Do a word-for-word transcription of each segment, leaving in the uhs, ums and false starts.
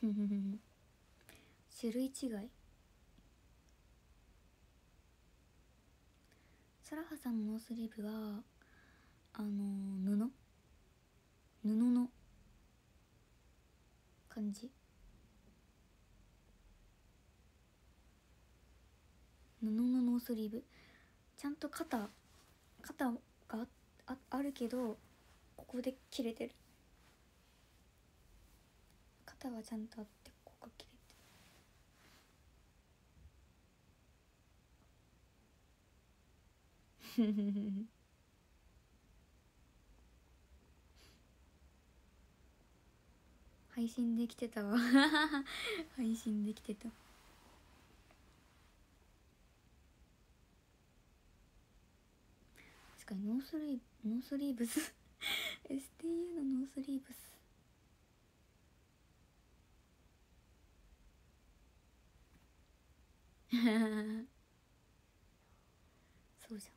ふんふんふん。種類違い。サラハさんのノースリーブはあのー、布布の感じ、布のノースリーブ、ちゃんと肩肩が あ, あ, あるけどここで切れてる。肩はちゃんとあってここが切れてる配信できてたわ配信できてた。確かにノースリーブノースリーブスエスティーユー のノースリーブスそうじゃん。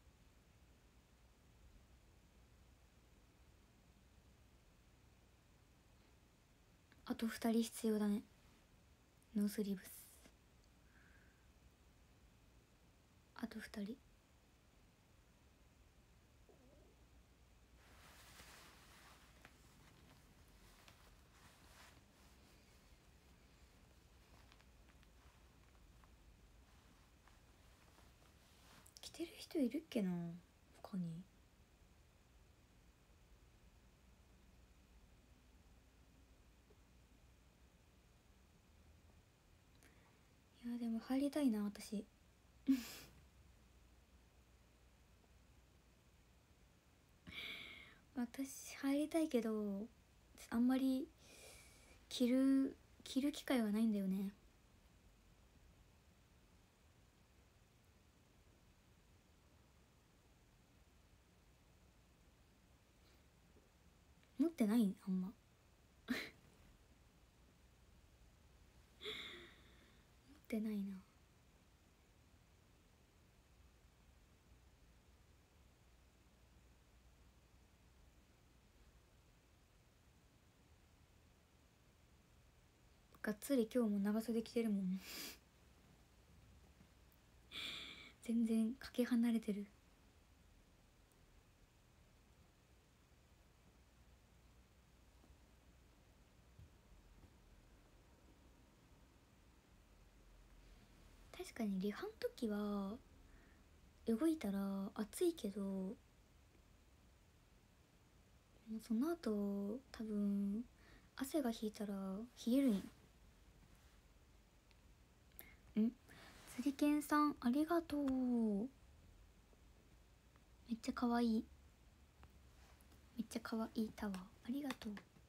あとふたり必要だね、ノースリーブス。あとふたり。着てる人いるっけな他に。いやでも入りたいな私私入りたいけどあんまり着る着る機会はないんだよね。持ってないあんま持ってないな。がっつり今日も長袖着てるもん全然かけ離れてる。確かにリハの時は動いたら暑いけどその後多分汗が引いたら冷えるんよ。ん釣りけんさんありがとう。めっちゃかわいい、めっちゃかわいいタワーありがとう。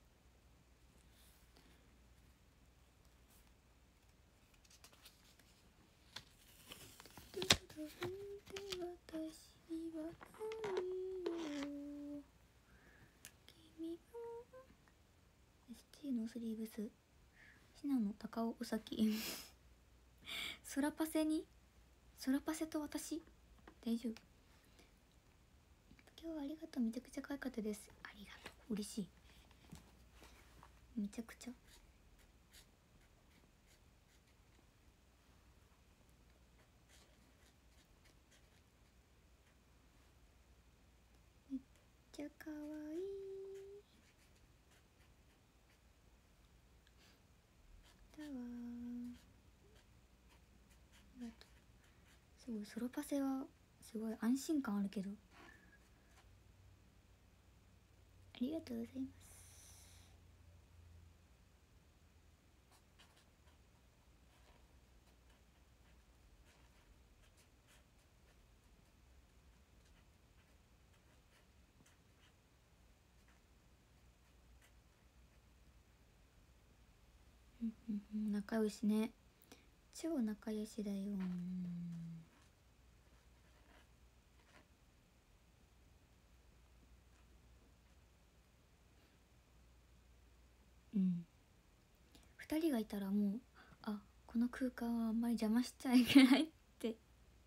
私は君も エスティー のスリーブスシナの高尾うさきソラパセにソラパセと私大丈夫。今日はありがとう、めちゃくちゃ可愛かったです。ありがとう、嬉しい。めちゃくちゃめっちゃ可愛いだわ。ありがとう。すごいソロパセはすごい安心感あるけどありがとうございます。仲良しね、超仲良しだよ。うんふたりがいたらもうあこの空間はあんまり邪魔しちゃいけないって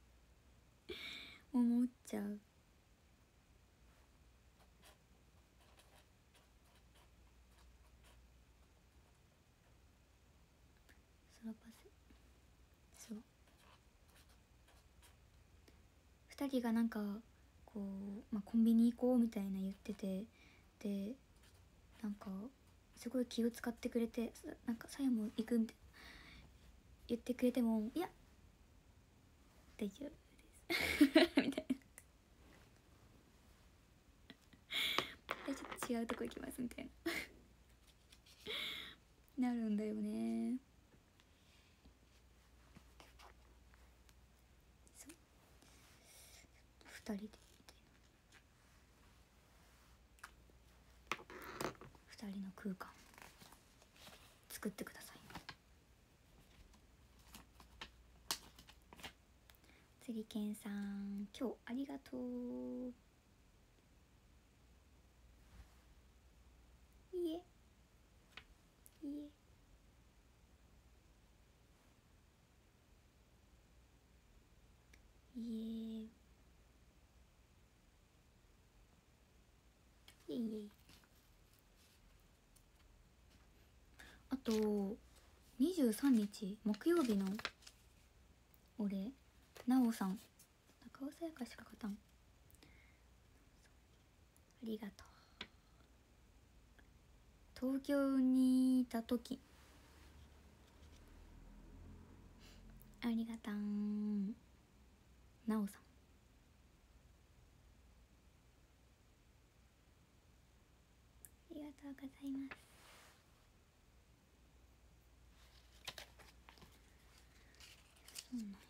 思っちゃう。 ふたりがなんかこう、まあ、コンビニ行こうみたいな言ってて、でなんかすごい気を使ってくれて、なんかさやも行くみたいな言ってくれても、いや大丈夫ですみたいなちょっと違うとこ行きますみたいななるんだよね。そうふたりでみたいな、ふたりの空間作ってください。次けんさん、今日ありがとう。いえいえいえいえいえ。あとにじゅうさんにち木曜日の俺なおさん、中尾さやかしか勝たん、ありがとう。東京にいた時ありがたん、なおさんありがとうございます。そうなん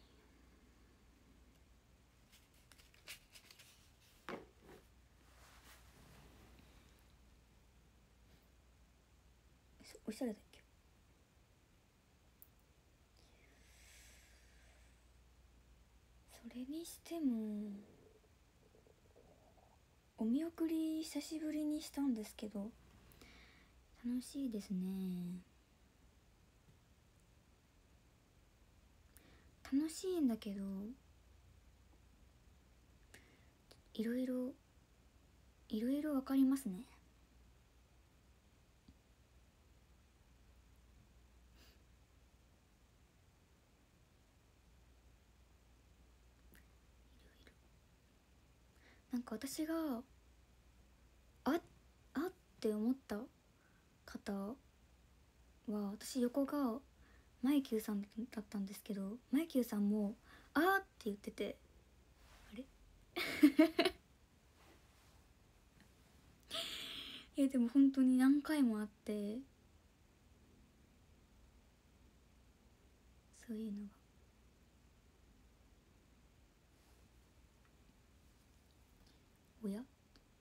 おしゃれだっけ。それにしてもお見送り久しぶりにしたんですけど楽しいですね。楽しいんだけどいろいろいろいろわかりますね。なんか私がああって思った方は、私横がマイキューさんだったんですけど、マイキューさんも「あー」って言ってて、あれいやでも本当に何回もあって、そういうのがおや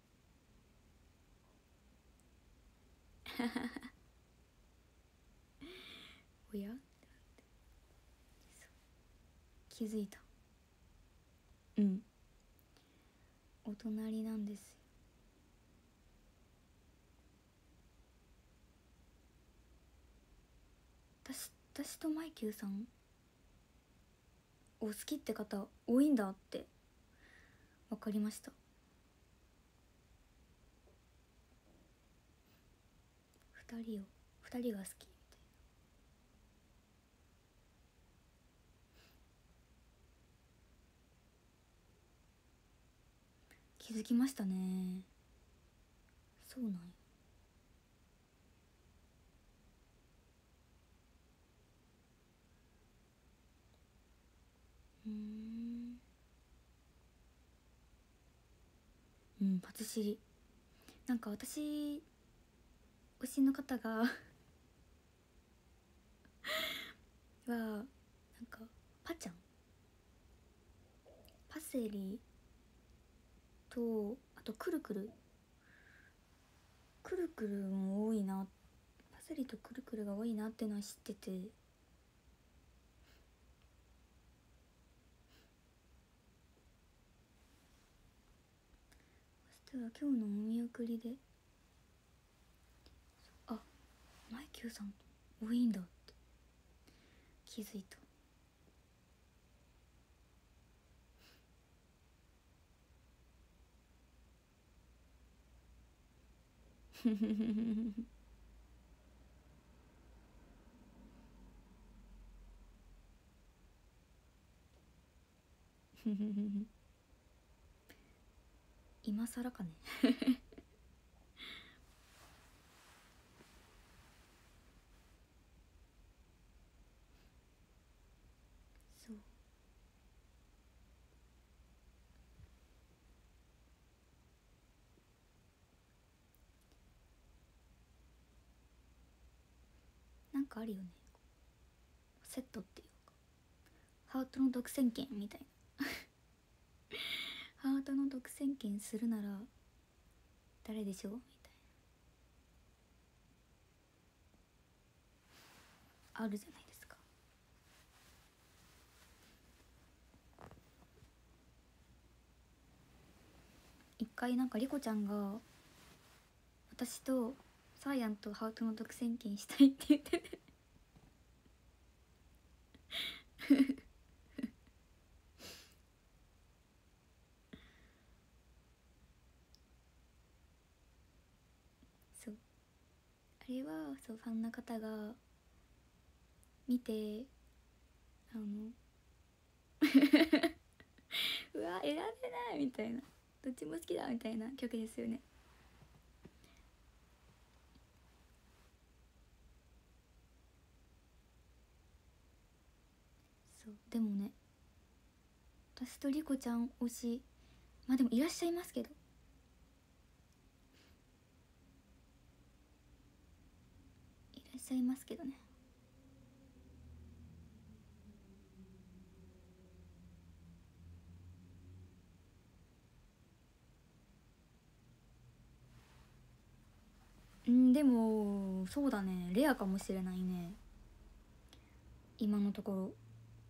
おや気づいた。うん、お隣なんですよ。私私とマイキューさんを好きって方多いんだって分かりました。ふたりをふたりが好きみたいな。気づきましたね。そうなんや。うーんうん初知り。なんか私推しの方がはなんかパちゃんパセリとあとくるくるくるくるも多いな、パセリとくるくるが多いなってのは知ってて、そしたら今日のお見送りであマイキューさん多いんだって気づいた。ふふふふふふふ今更かねそうなんかあるよね、セットっていうかハートの独占権みたいなハートの独占権するなら誰でしょうみたいなあるじゃないですか。一回なんかリコちゃんが私とサーヤンとハートの独占権したいって言っててそうあれはそうファンの方が見てあのうわ選べないみたいな、どっちも好きだみたいな曲ですよね。そうでもね、私とリコちゃん推しまあでもいらっしゃいますけど、いらっしゃいますけどね。うんでもそうだね、レアかもしれないね今のところ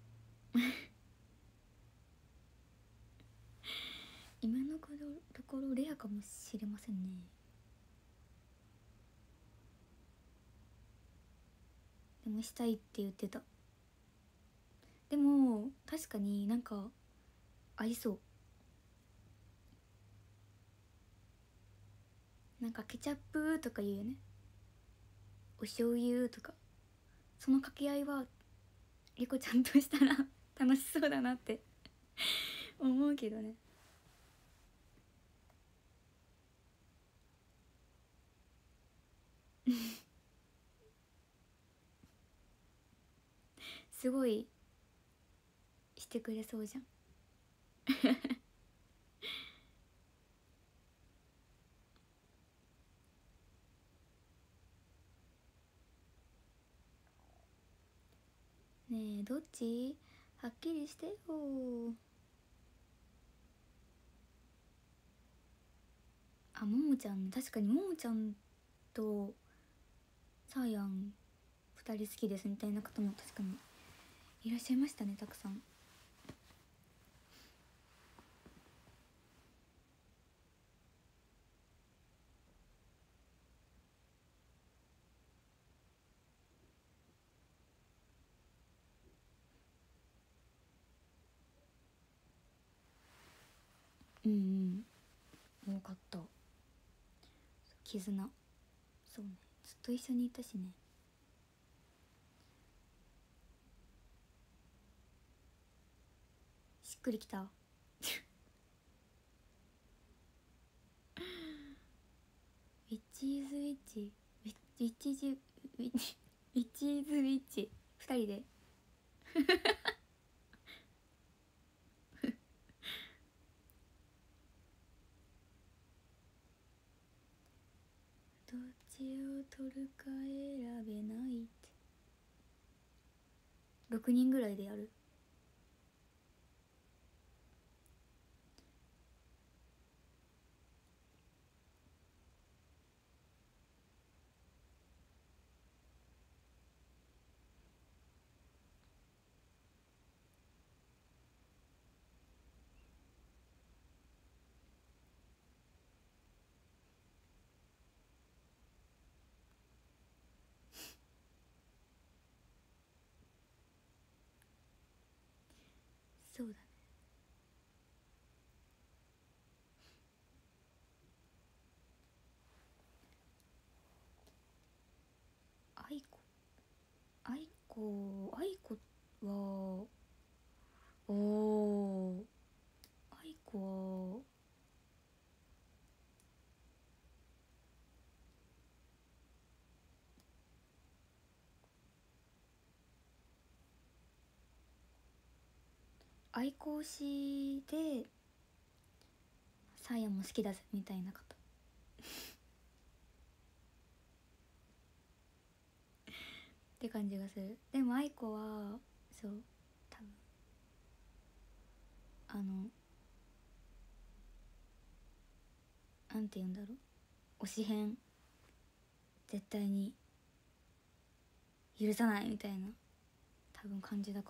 今のところレアかもしれませんね。でもしたいって言ってた。でも確かになんか合いそう。なんかケチャップとか言うよね、お醤油とか、その掛け合いはリコちゃんとしたら楽しそうだなって思うけどねすごいしてくれそうじゃんねえどっちはっきりしてよ。あももちゃん、確かにももちゃんとサーヤンふたり好きですみたいな方も確かにいらっしゃいましたね、たくさん。うんうん多かった。絆、そうね、ずっと一緒にいたしね。しっくりきたウィッチーズウィッチウィウィッチーズウィッチウィッチーズウィッチふたりでどっちを取るか選べないってろくにんぐらいでやる。そうだね。あいこあいこあいこはおーあいこは愛好しでサーヤも好きだぜみたいな方って感じがする。でも愛子はそう多分あのなんて言うんだろう、推し変絶対に許さないみたいな多分感じだから。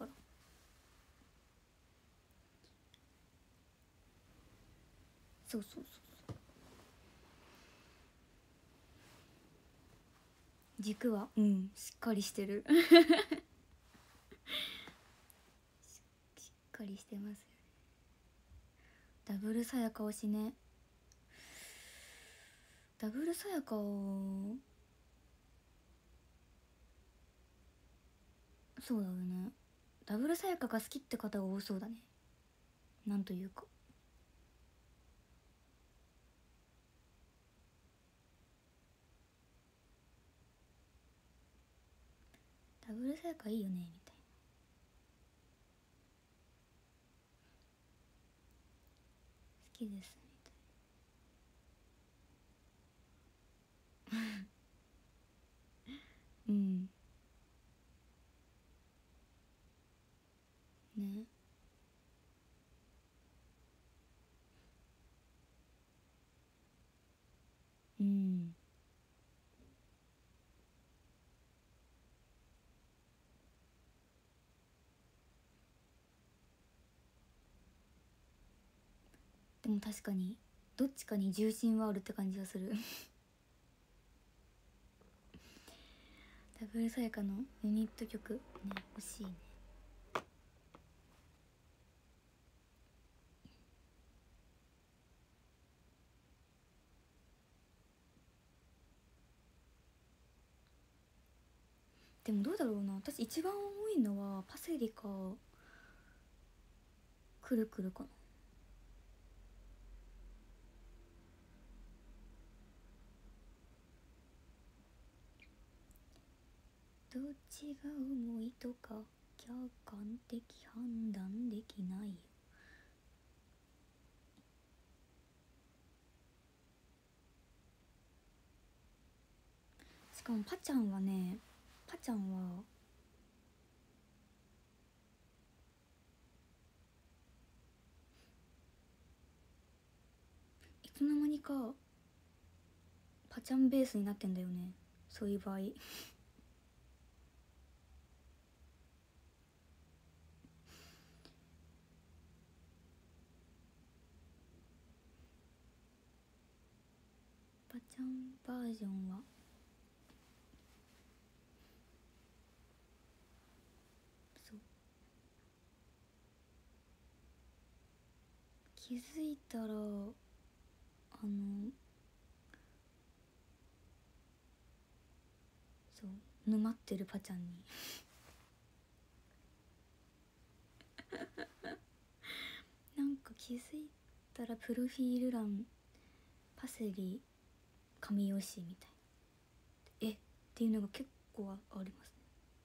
そうそうそうそう、軸はうんしっかりしてるし, しっかりしてますよね。ダブルさやか推しね。ダブルさやかそうだよね。ダブルさやかが好きって方が多そうだね。なんというかダブルさやかいいよねみたいな。好きですみたいなうんね。うんでも確かにどっちかに重心はあるって感じがするダブルさやかのユニット曲ね欲しいね。でもどうだろうな、私一番多いのはパセリかくるくるかな。どっちが重いとか客観的判断できないよ。しかもパちゃんはね、パちゃんはいつの間にかパちゃんベースになってんだよね、そういう場合パちゃんバージョンはそう気づいたらあのそう沼ってるパちゃんになんか気づいたらプロフィール欄パセリ神吉みたいなえっていうのが結構あります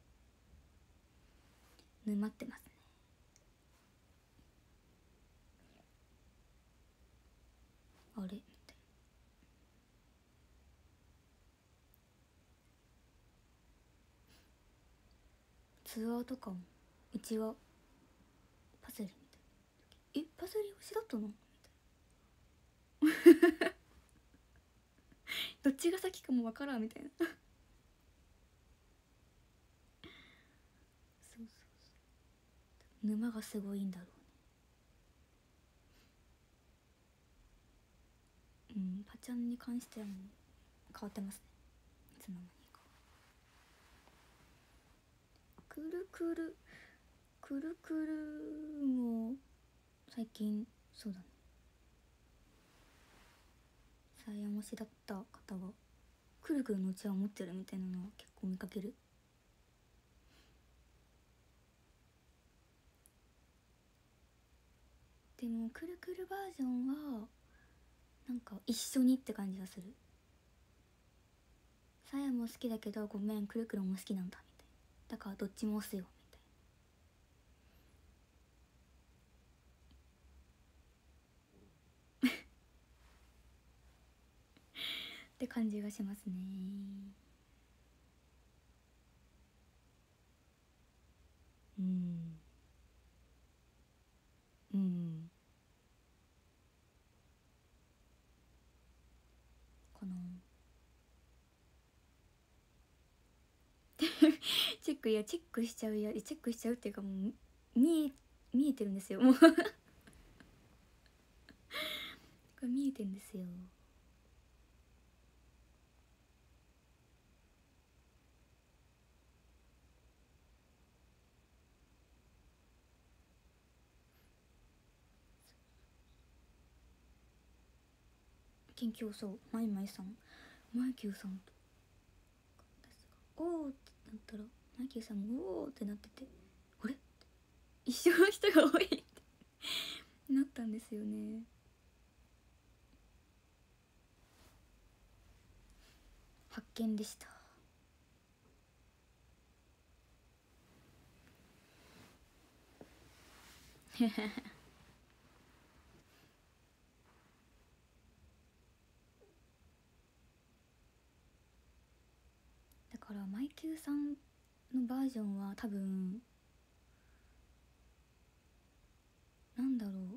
ね。沼ってますね。あれみたいな。ツアーとかもうちはパセリみたいな、えパセリ推しだったのみたいなどっちが先かもわからんみたいなそうそうそう沼がすごいんだろうね。うんパちゃんに関してはもう変わってますね、いつの間にか。くるくるくるくるも最近そうだね、さやもしだった方がくるくるのうちわを持ってるみたいなのは結構見かける。でもくるくるバージョンはなんか一緒にって感じがする。さやも好きだけどごめんくるくるも好きなんだみたいな、だからどっちも押すよみたいって感じがしますね。うんうんかな。チェック、いやチェックしちゃう、いやチェックしちゃうっていうか、もう見え見えてるんですよ、もうこれ見えてるんですよ。研究そうマイマイさん、マイキューさんとおーってなったら、マイキューさんもおーってなってて、あれ一緒の人が多いってなったんですよね。発見でしただからマイキューさんのバージョンは多分なんだろう、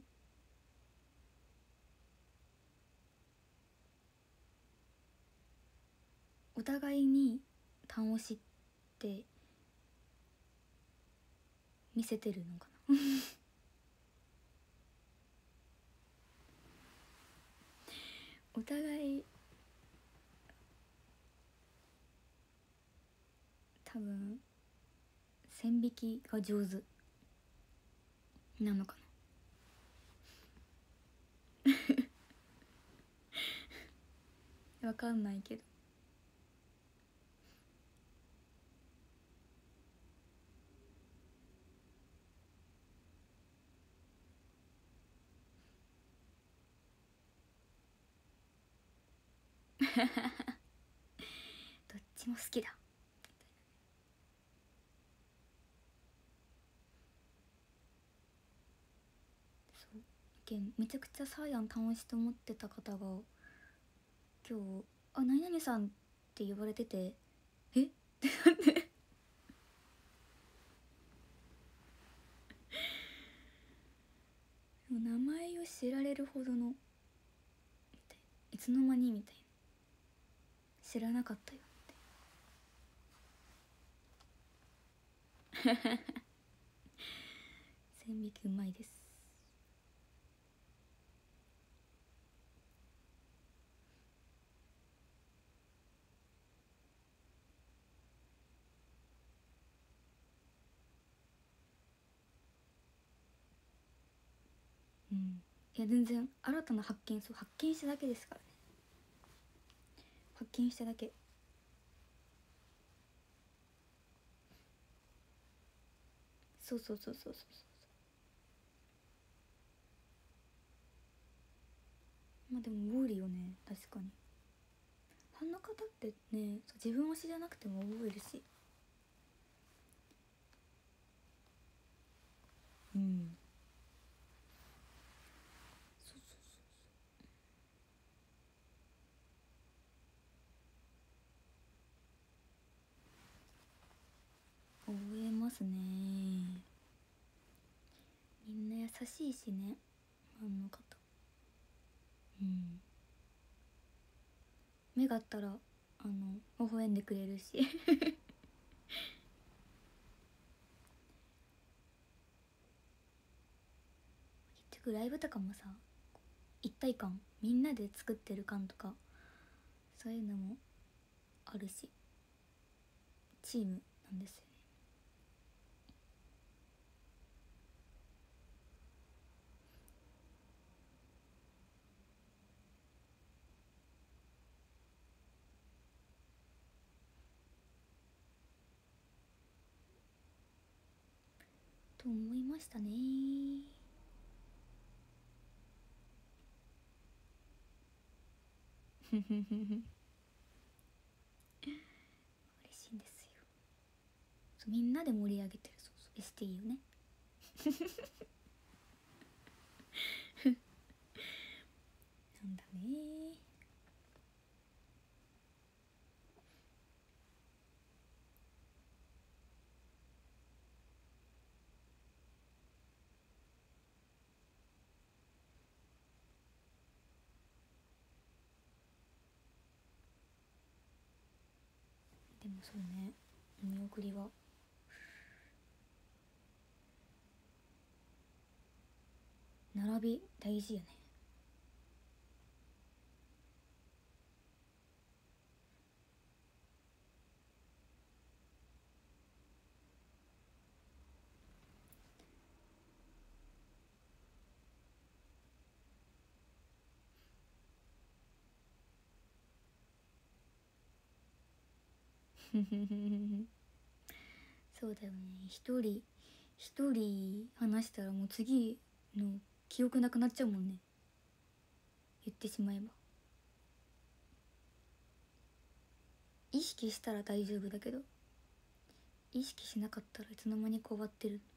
お互いに単押しって見せてるのかなお互い多分線引きが上手なのかなわかんないけどどっちも好きだ。そうけんめちゃくちゃサーヤン楽しいと思ってた方が今日「あ、何々さん」って言われてて「えっ?」てなって名前を知られるほどのいつの間にみたいな、知らなかったよって線引きうまいです。うん、いや全然新たな発見、そう発見しただけですからね。発見しただけ。そうそうそうそうそうそう。まあでも多いよね、確かに。ファンの方ってね、自分推しじゃなくても覚えるし。うん、そうそうそう、覚えますね。みんな優しいしね、ファンの方。うん、目があったらあの微笑んでくれるし結局ライブとかもさ、一体感、みんなで作ってる感とかそういうのもあるし、チームなんですよね。と思いましたね。嬉しいんですよ。そうみんなで盛り上げてる、そうそう エスティー をねなんだね。 そうね、お見送りは並び大事やね。そうだよね、一人一人話したらもう次の記憶なくなっちゃうもんね、言ってしまえば。意識したら大丈夫だけど、意識しなかったらいつの間にか終わってる。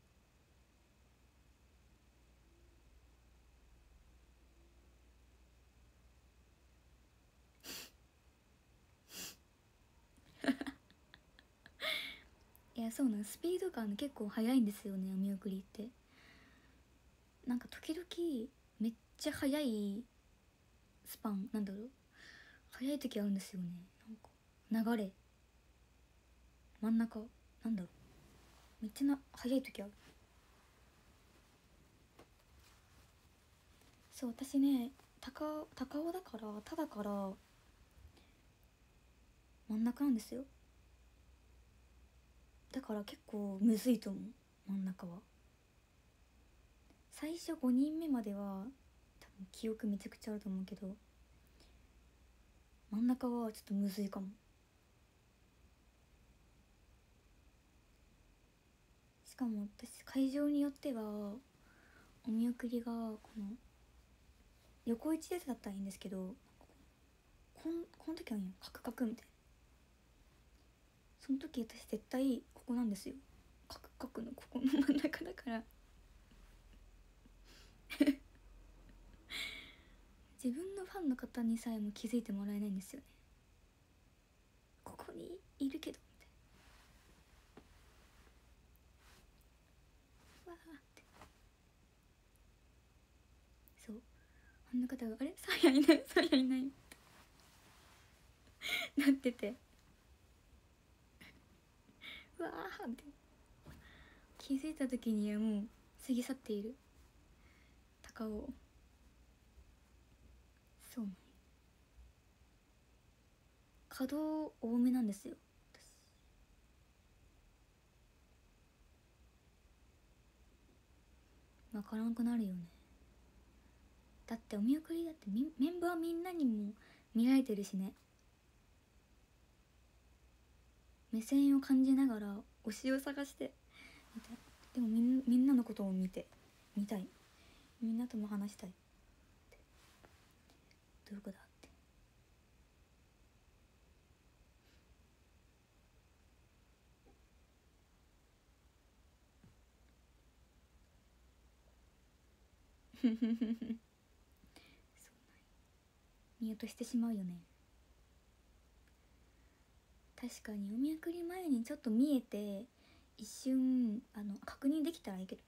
いやそうなん、スピード感結構速いんですよね、お見送りって。なんか時々めっちゃ速いスパン、なんだろう、速い時あるんですよね。なんか流れ真ん中、なんだろう、めっちゃな速い時ある。そう、私ね、高高尾だから、ただから真ん中なんですよ。だから結構むずいと思う、真ん中は。最初ごにんめまでは多分記憶めちゃくちゃあると思うけど、真ん中はちょっとむずいかも。しかも私会場によってはお見送りがこの横一列だったらいいんですけど、こんこの時はねカクカクみたいな、その時私絶対ここなんですよ、カクカクのここの真ん中だから自分のファンの方にさえも気づいてもらえないんですよね、ここにいるけどみたいな、わーって。そう、あんな方があれサーヤいないサーヤいないなってて、うわーって気づいた時にはもう過ぎ去っている高尾。そうなん、稼働多めなんですよ私。分からんくなるよね。だってお見送りだってメンバーみんなにも見られてるしね、目線を感じながら推しを探してみたいな。でもみんみんなのことを見て見たい、みんなとも話したいって、どういうことだってそうなんや、見落としてしまうよね。確かにお見送り前にちょっと見えて一瞬あの確認できたらいいけどね、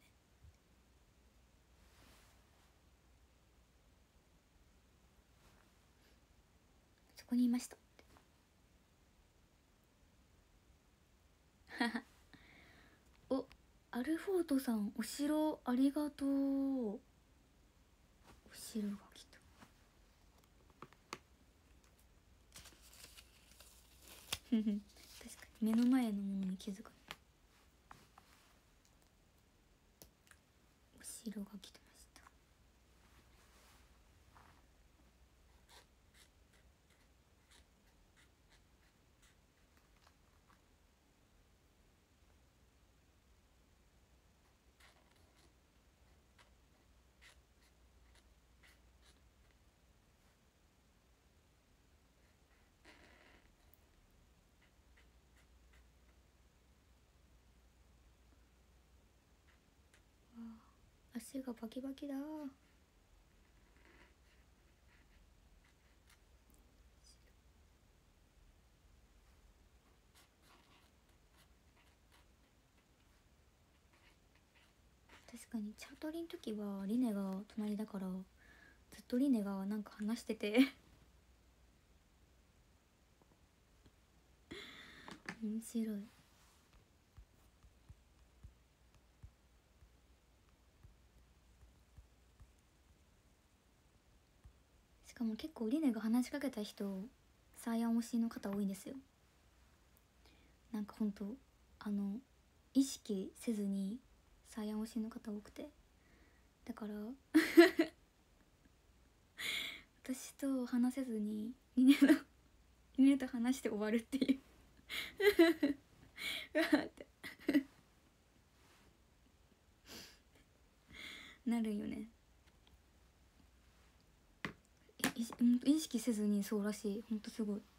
そこにいましたお、アルフォートさん、お城ありがとう。お城が来た。確かに目の前のものに気づかない。お城が来てました。足がバキバキだ。確かにチャートリの時はリネが隣だからずっとリネがなんか話してて面白い。しかも結構リネが話しかけた人サーヤン推しの方多いんですよ。なんかほんとあの意識せずにサーヤン推しの方多くて、だから私と話せずにリネのリネと話して終わるっていううわってなるよね。意識せずにそうらしい。ほんとすごい。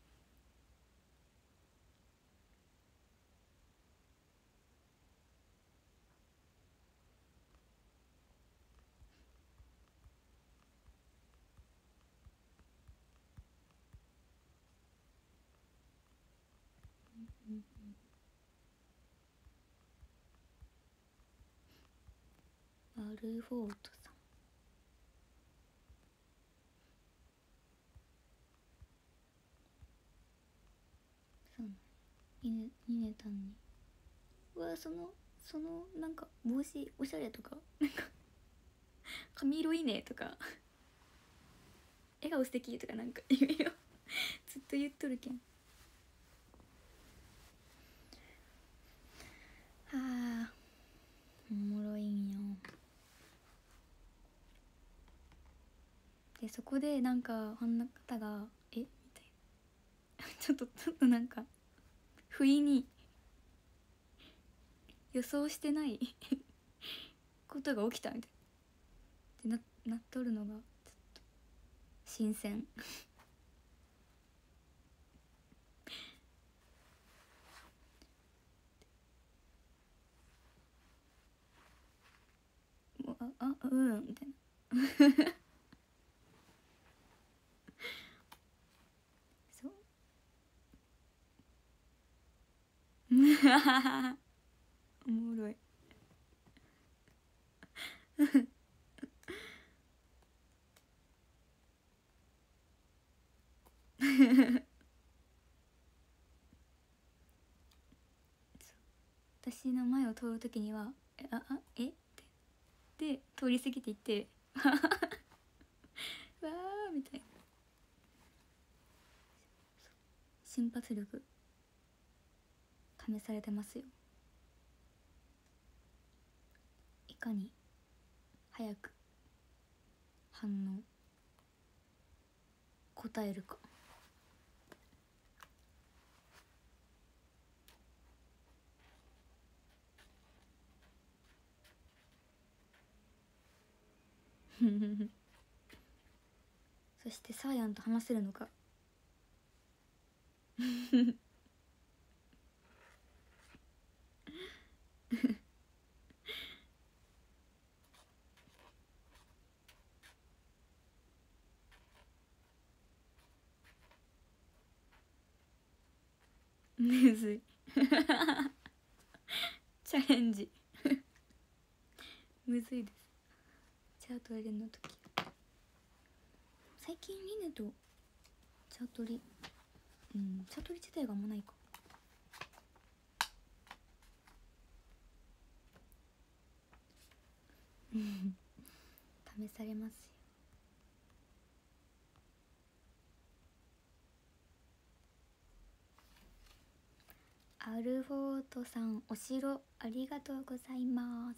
アルフォートさん、そうイネイネタンにうわそのそのなんか帽子おしゃれとかなんか髪色いいねとか笑顔素敵とかなんかいろいろずっと言っとるけん。はあおもろいんよ。でそこでなんかあんな方がえみたいなちょっとちょっとなんか不意に予想してないことが起きたみたいなってななっとるのがちょっと新鮮もうああうんみたいなそうおもろい私の前を通るときには「えああえっ?」てで通り過ぎていって「わー」みたいな瞬発力試されてますよ。いかに早く反応答えるかそしてサーヤンと話せるのかむずいチャレンジむずいです。チャートリの時最近リネとチャートリうんチャートリ自体があんまないか。試されますよ。アルフォートさんお城ありがとうございます。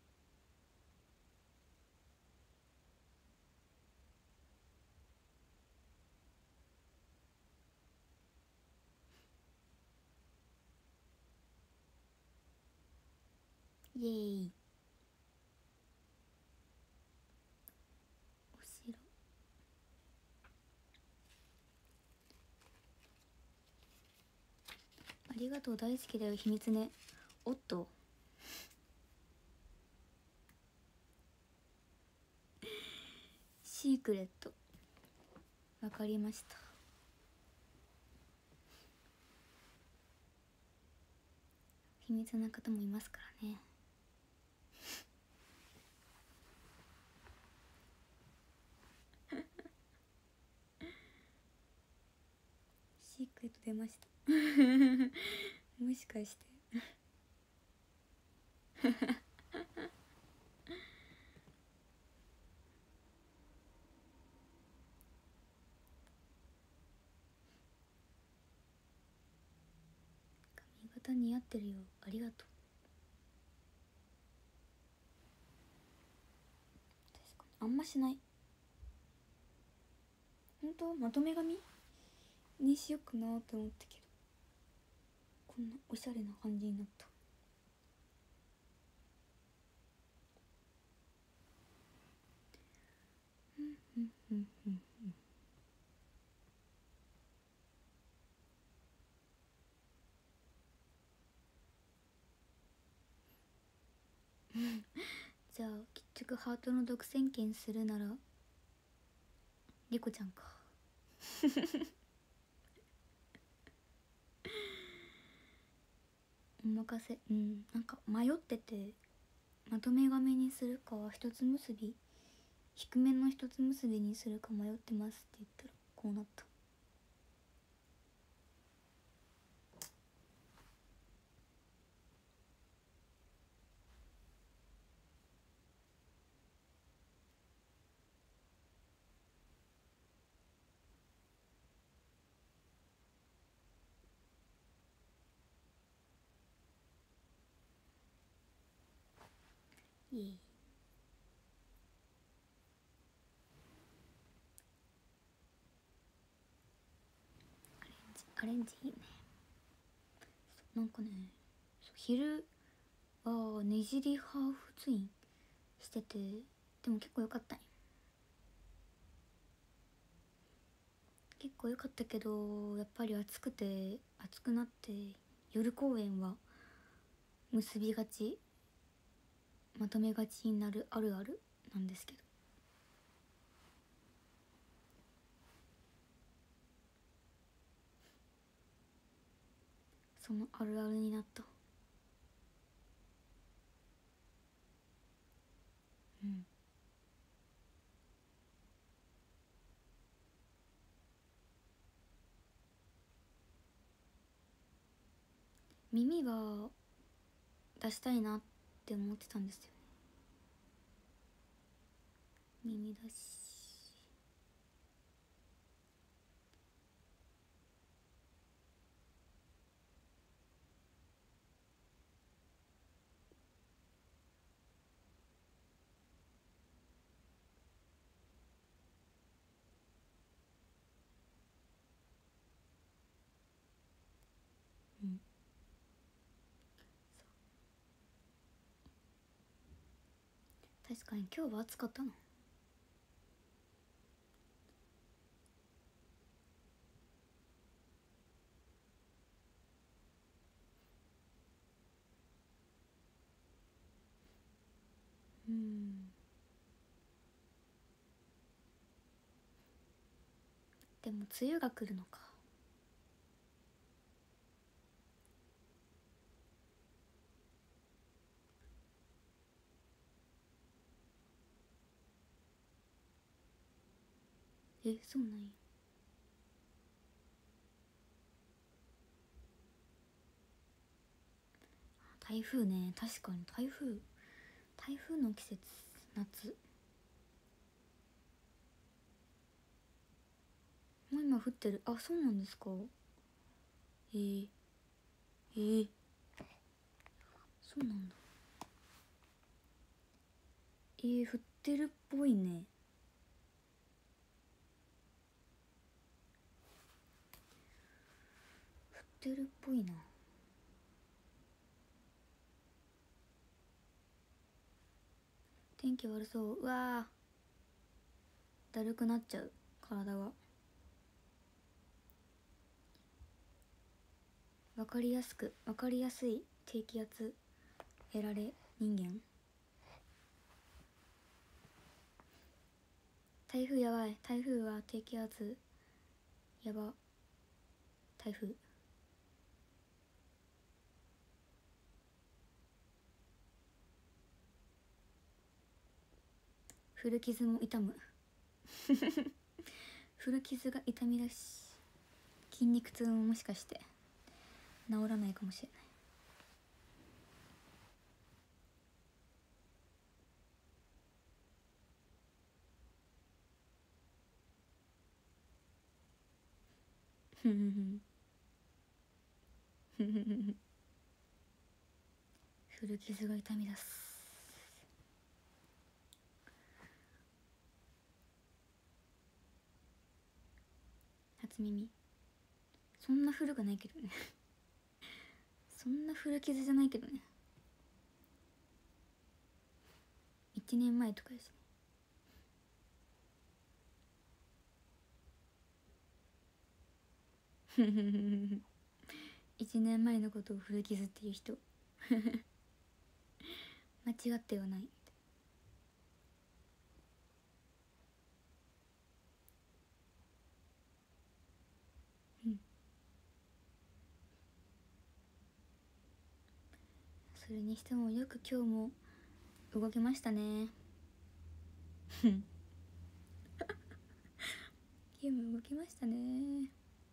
イエーイお城ありがとう大好きだよ秘密ね。おっとシークレットわかりました。秘密な方もいますからね。 シークレット出ましたもしかして髪型似合ってるよ、ありがとう。確かにあんましない。ほんとまとめ髪にしよっかなって思ったけど、こんなおしゃれな感じになった。うんうんうんうんうんじゃあ結局ハートの独占権するならリコちゃんかお任せ。うん、なんか迷ってて、まとめ髪にするか一つ結び、低めの一つ結びにするか迷ってますって言ったらこうなった。いいアレンジいいね。なんかね、昼はねじりハーフツインしてて、でも結構良かったんよ。結構良かったけど、やっぱり暑くて暑くなって夜公演は結びがち、まとめがちになるあるあるなんですけど、そのあるあるになった。うん耳は出したいなって思ってたんですよね。耳出しうん確かに今日は暑かったな。うんでも梅雨が来るのか。え、そうなんや。台風ね、確かに台風台風の季節、夏。もう今降ってる。あ、そうなんですか。えー、えー、そうなんだ。えー、降ってるっぽいね。降ってるっぽいな。天気悪そう。うわー、だるくなっちゃう体が。わかりやすくわかりやすい低気圧得られ人間。台風やばい。台風は低気圧やば。台風古傷も痛む古傷が痛みだし。 筋肉痛ももしかして治らないかもしれない。ふふふふふふ古傷が痛み出す。初耳。そんな古くないけどねそんな古傷じゃないけどね。いちねんまえとかですね。いちねんまえのことを古傷っていう人間違ってはない。うん。それにしてもよく今日も動きましたね今日も動きましたね。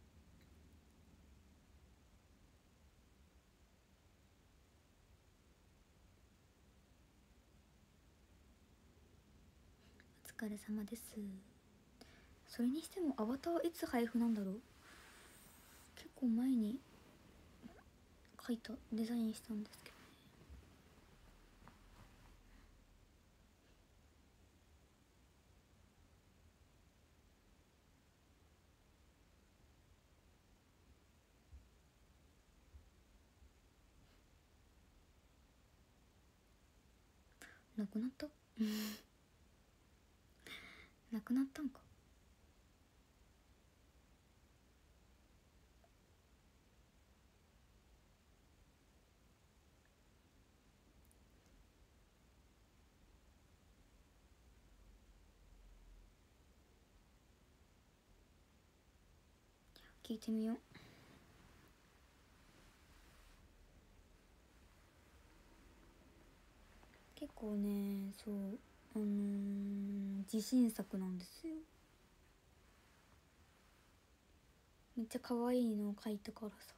お疲れ様です。それにしてもアバターいつ配布なんだろう。結構前に書いたデザインしたんですけどね。なくなったなくなったんか。聞いてみよう。結構ね、そうあのー、自信作なんですよ。めっちゃ可愛いのを描いたからさ。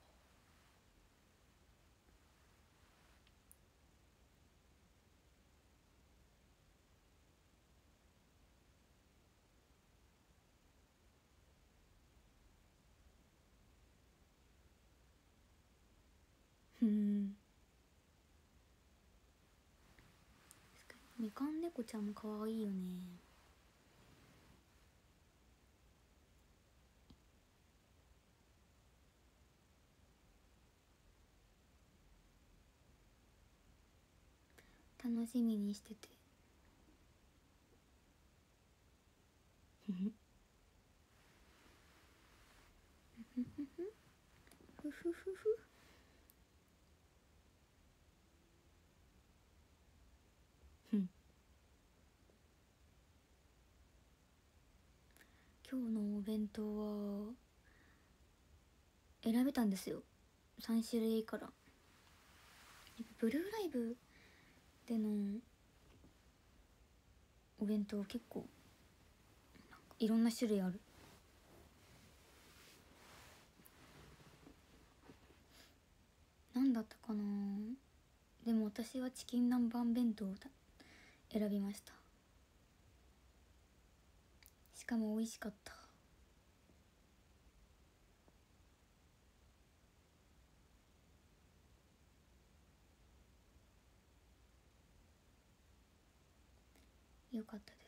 うんみかん猫ちゃんも可愛いよね。楽しみにしててふふふふふふ今日のお弁当は選べたんですよ。さん種類から。ブルーライブでのお弁当結構いろんな種類ある。なんだったかな。でも私はチキン南蛮弁当を選びました。しかも美味しかった。よかったです。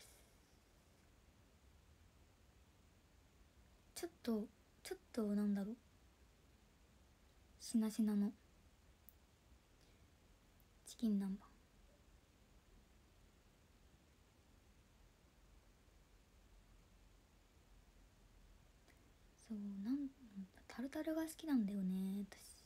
ちょっとちょっとなんだろう、しなしなのチキン南蛮。そうなんタルタルが好きなんだよね私。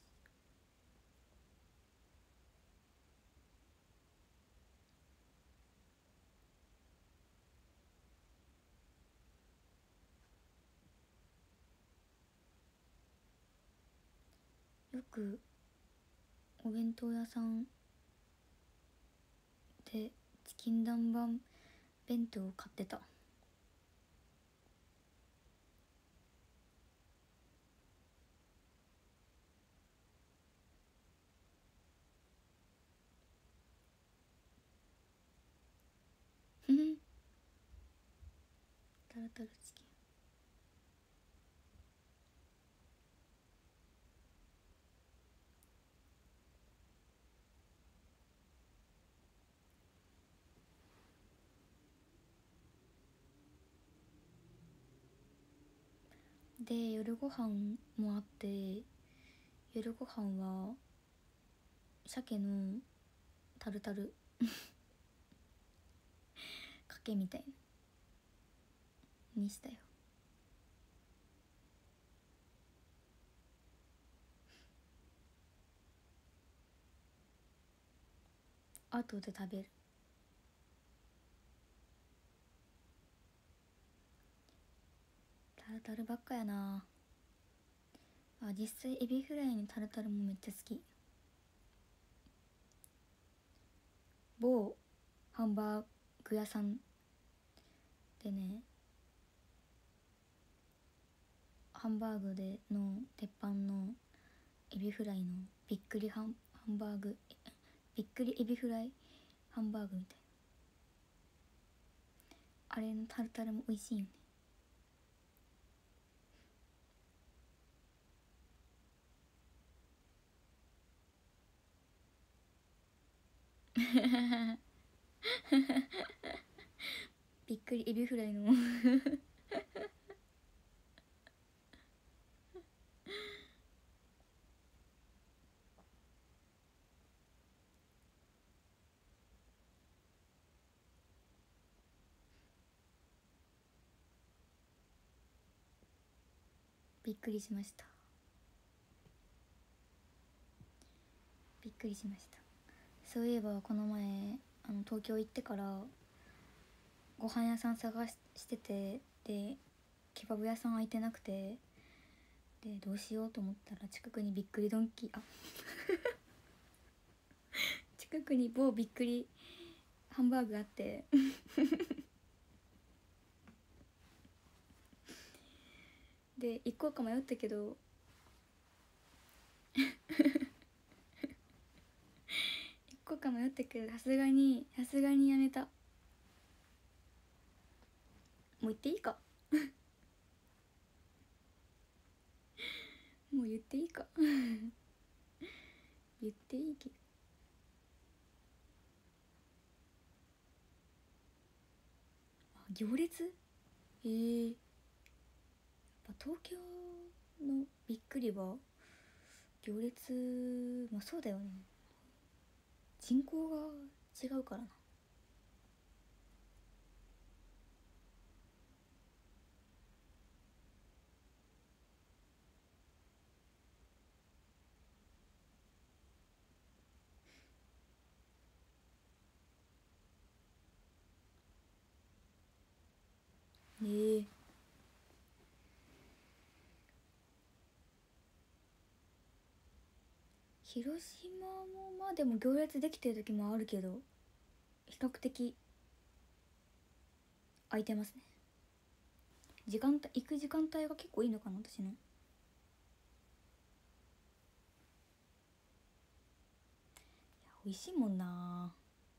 よくお弁当屋さんでチキン南蛮弁当を買ってた。 ルタルチキン。で夜ご飯もあって、夜ご飯は鮭のタルタルかけみたいなにしたよ。後で食べる。タルタルばっかやなあ。実際エビフライにタルタルもめっちゃ好き。某ハンバーグ屋さんでね、ハンバーグでの鉄板のエビフライのびっくりハンハンバーグびっくりエビフライハンバーグみたいな、あれのタルタルも美味しいよね。びっくりエビフライのびっくりしました。びっくりしました。そういえばこの前あの東京行ってからご飯屋さん探ししてて、でケバブ屋さん空いてなくて、でどうしようと思ったら近くにびっくりドンキーあ近くに某びっくりハンバーグあってで行こうか迷ったけど行こうか迷ったけどさすがにさすがにやめた。もう言っていいかもう言っていいか言っていいけど、あ行列えー、やっぱ東京のびっくりは行列、まあそうだよね、人口が違うからな。ええ広島もまあでも行列できてる時もあるけど比較的空いてますね。時間帯行く時間帯が結構いいのかな私の。いや美味しいもんな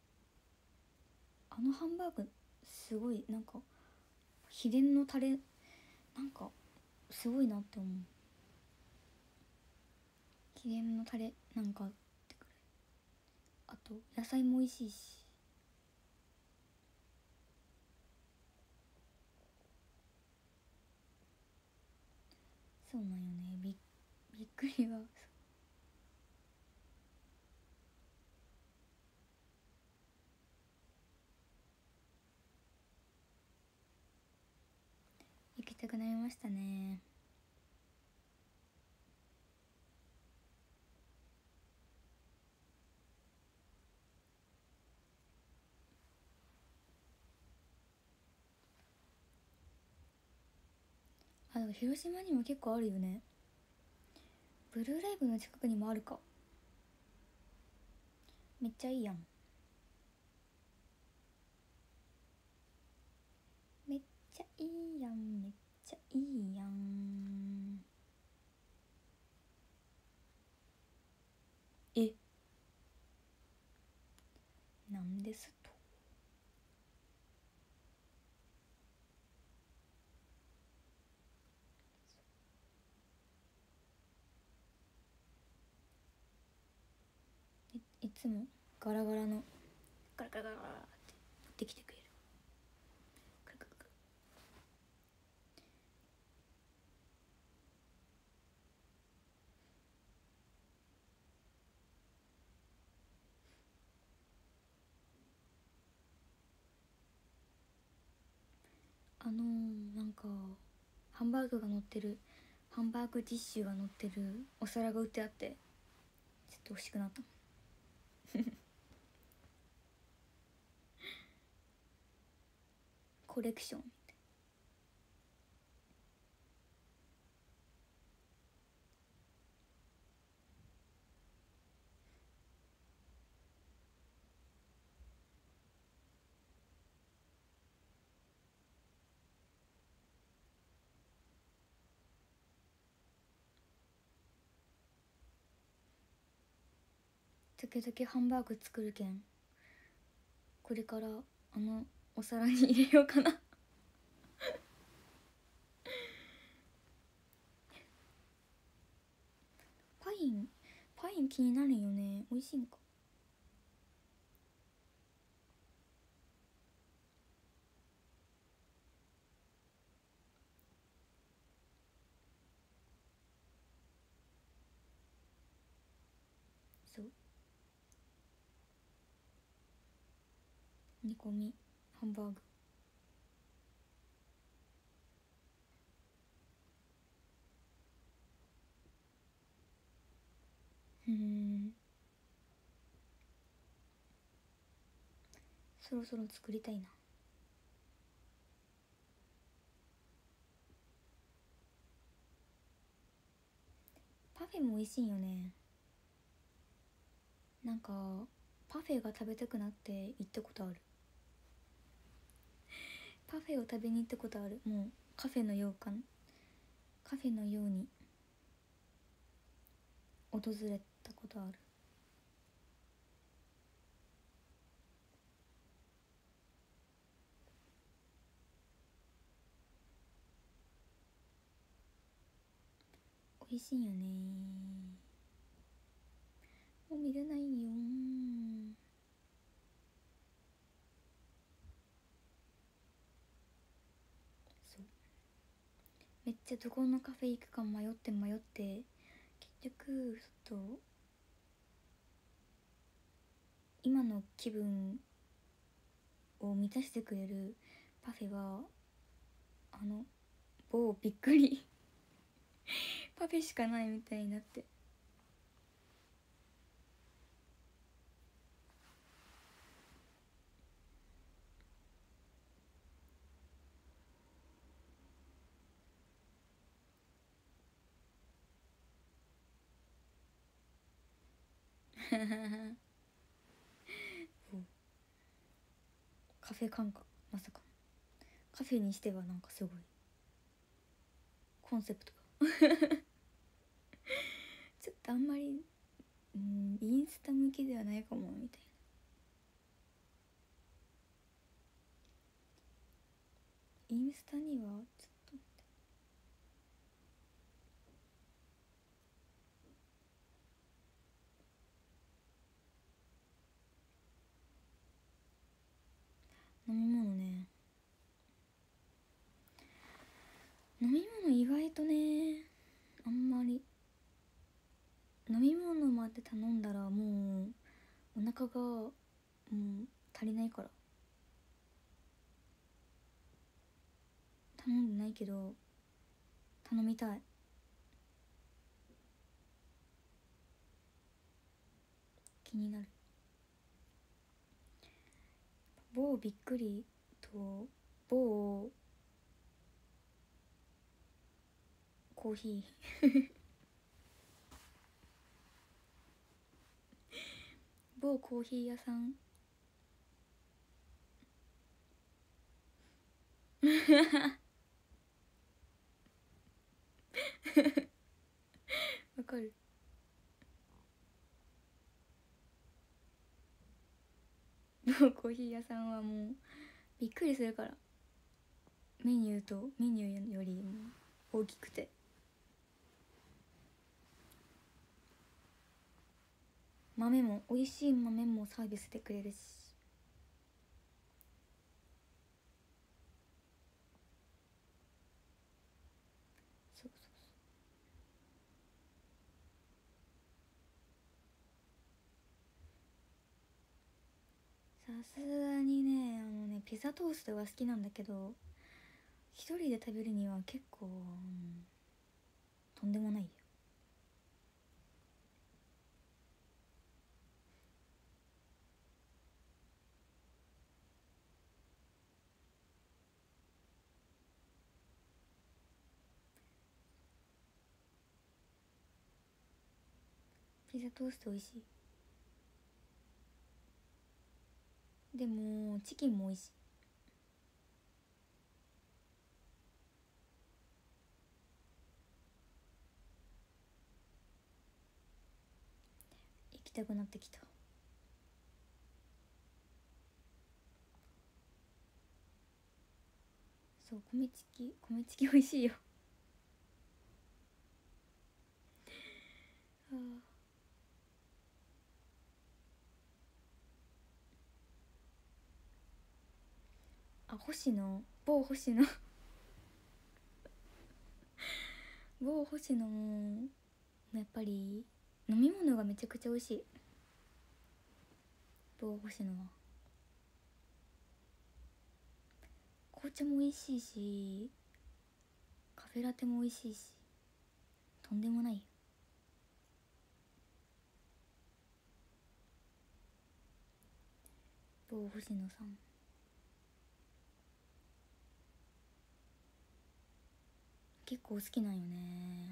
あのハンバーグ。すごいなんか秘伝のタレなんかすごいなって思う。秘伝のタレなんかってくらい、あと野菜も美味しいし。そうなんよね。びびっくりは行きたくなりましたね。あでも広島にも結構あるよね。ブルーライブの近くにもあるか。めっちゃいいやん。めっちゃいいやんめっちゃいいやん。えなんですと。 いつもガラガラのガラガラガラガラって持ってきてくれる。ガラガラガラ。あのー、なんかハンバーグが乗ってるハンバーグディッシュが乗ってるお皿が売ってあって、ちょっと欲しくなったコレクションみたい。時々ハンバーグ作るけん、これからあのお皿に入れようかなパインパイン気になるよね。美味しいんか。そう、煮込みハンバーグ。うんそろそろ作りたいな。パフェも美味しいよね。なんかパフェが食べたくなって行ったことある。パフェを食べに行ったことある。もうカフェのようかんカフェのように訪れたことある。美味しいよね。もう見れないよ。そう、めっちゃどこのカフェ行くか迷って迷って結局ちょっと今の気分を満たしてくれるパフェはあの某びっくりパフェしかないみたいになってカフェ感覚、まさかカフェにしてはなんかすごいコンセプトがちょっとあんまりうんインスタ向きではないかもみたいな。インスタにはちょっと飲み物ね、飲み物意外とねあんまり飲み物まで頼んだらもうお腹がもう足りないから頼んでないけど頼みたい。気になる。某びっくりと某コーヒー某コーヒー屋さんわかる。某コーヒー屋さんはもうびっくりするから、メニューとメニューよりも大きくて豆も美味しい豆もサービスしてくれるし。そうそうそう。さすがにね、あのねピザトーストが好きなんだけど、一人で食べるには結構、うん、とんでもないよ。ピザトースト美味しい。でもチキンも美味しい。行きたくなってきた。そう、米チキ米チキ美味しいよ。ああ、星野、某星野某星野もやっぱり飲み物がめちゃくちゃ美味しい。某星野は紅茶も美味しいし、カフェラテも美味しいし、とんでもないよ。某星野さん結構好きなんよね。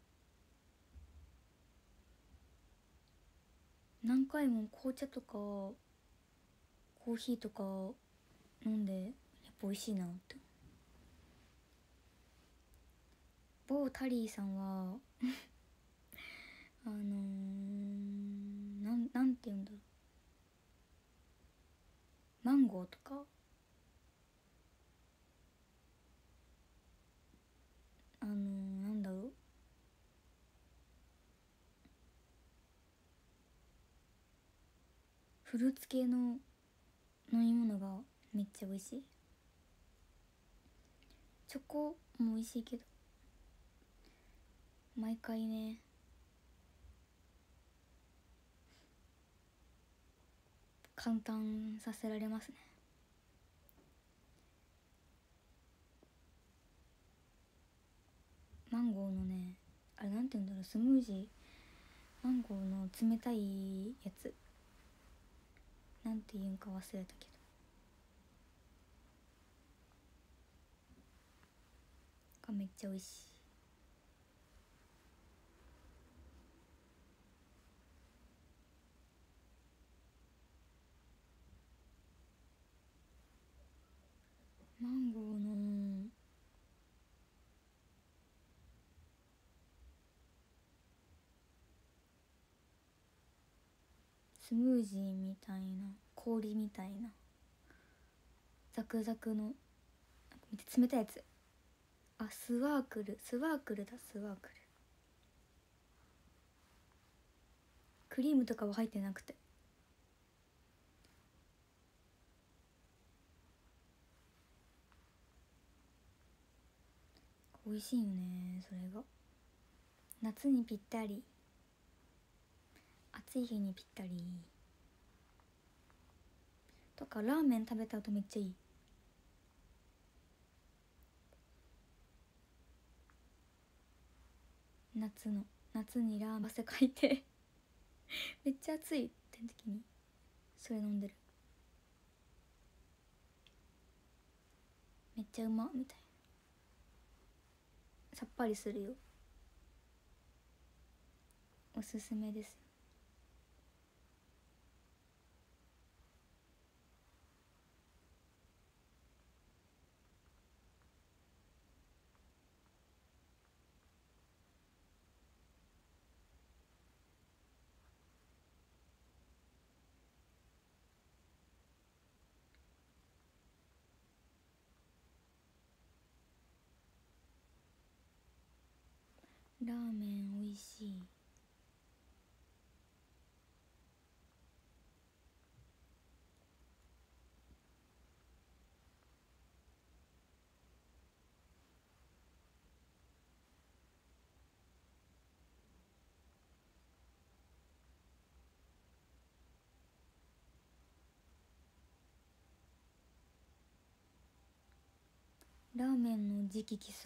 何回も紅茶とかコーヒーとか飲んで、やっぱ美味しいなって。某タリーさんはあのー、なんなんて言うんだろう、マンゴーとか、あのー、なんだろう、フルーツ系の飲み物がめっちゃ美味しい。チョコも美味しいけど、毎回ね、簡単させられますね。マンゴーのね、あれなんて言うんだろう、スムージー、マンゴーの冷たいやつ、なんて言うんか忘れたけどがめっちゃ美味しい。マンゴーのスムージーみたいな、氷みたいなザクザクの冷たいやつ、あ、スワークル、スワークルだ、スワークル。クリームとかは入ってなくて、美味しいよね、それが。夏にぴったり、暑い日にぴったりとか、ラーメン食べた後めっちゃいい。夏の夏にラーメン汗かいてめっちゃ暑いって時にそれ飲んでる。めっちゃうまみたいな、さっぱりするよ。おすすめですよ。ラーメン美味しい。 ラーメンの時期来そう。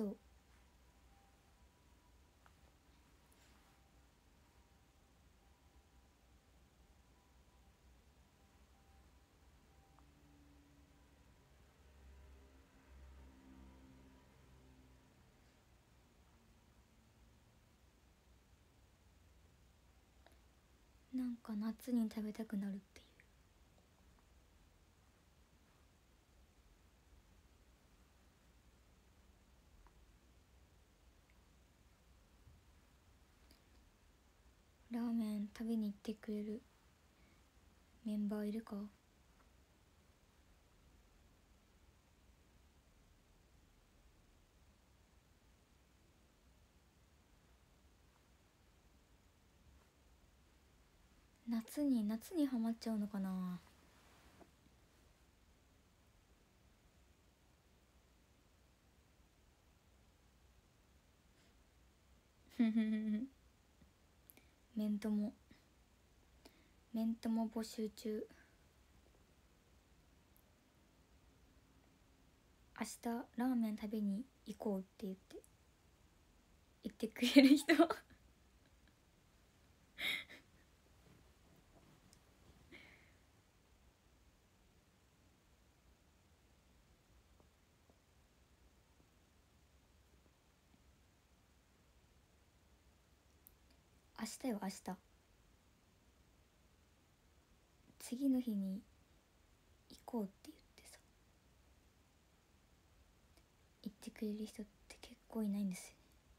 なんか夏に食べたくなるっていう。ラーメン食べに行ってくれるメンバーいるか？夏に夏にハマっちゃうのかな。ふふふふ。メントもメントも募集中。明日ラーメン食べに行こうって言って言ってくれる人明日よ明日。次の日に行こうって言ってさ、言ってくれる人って結構いないんですよね。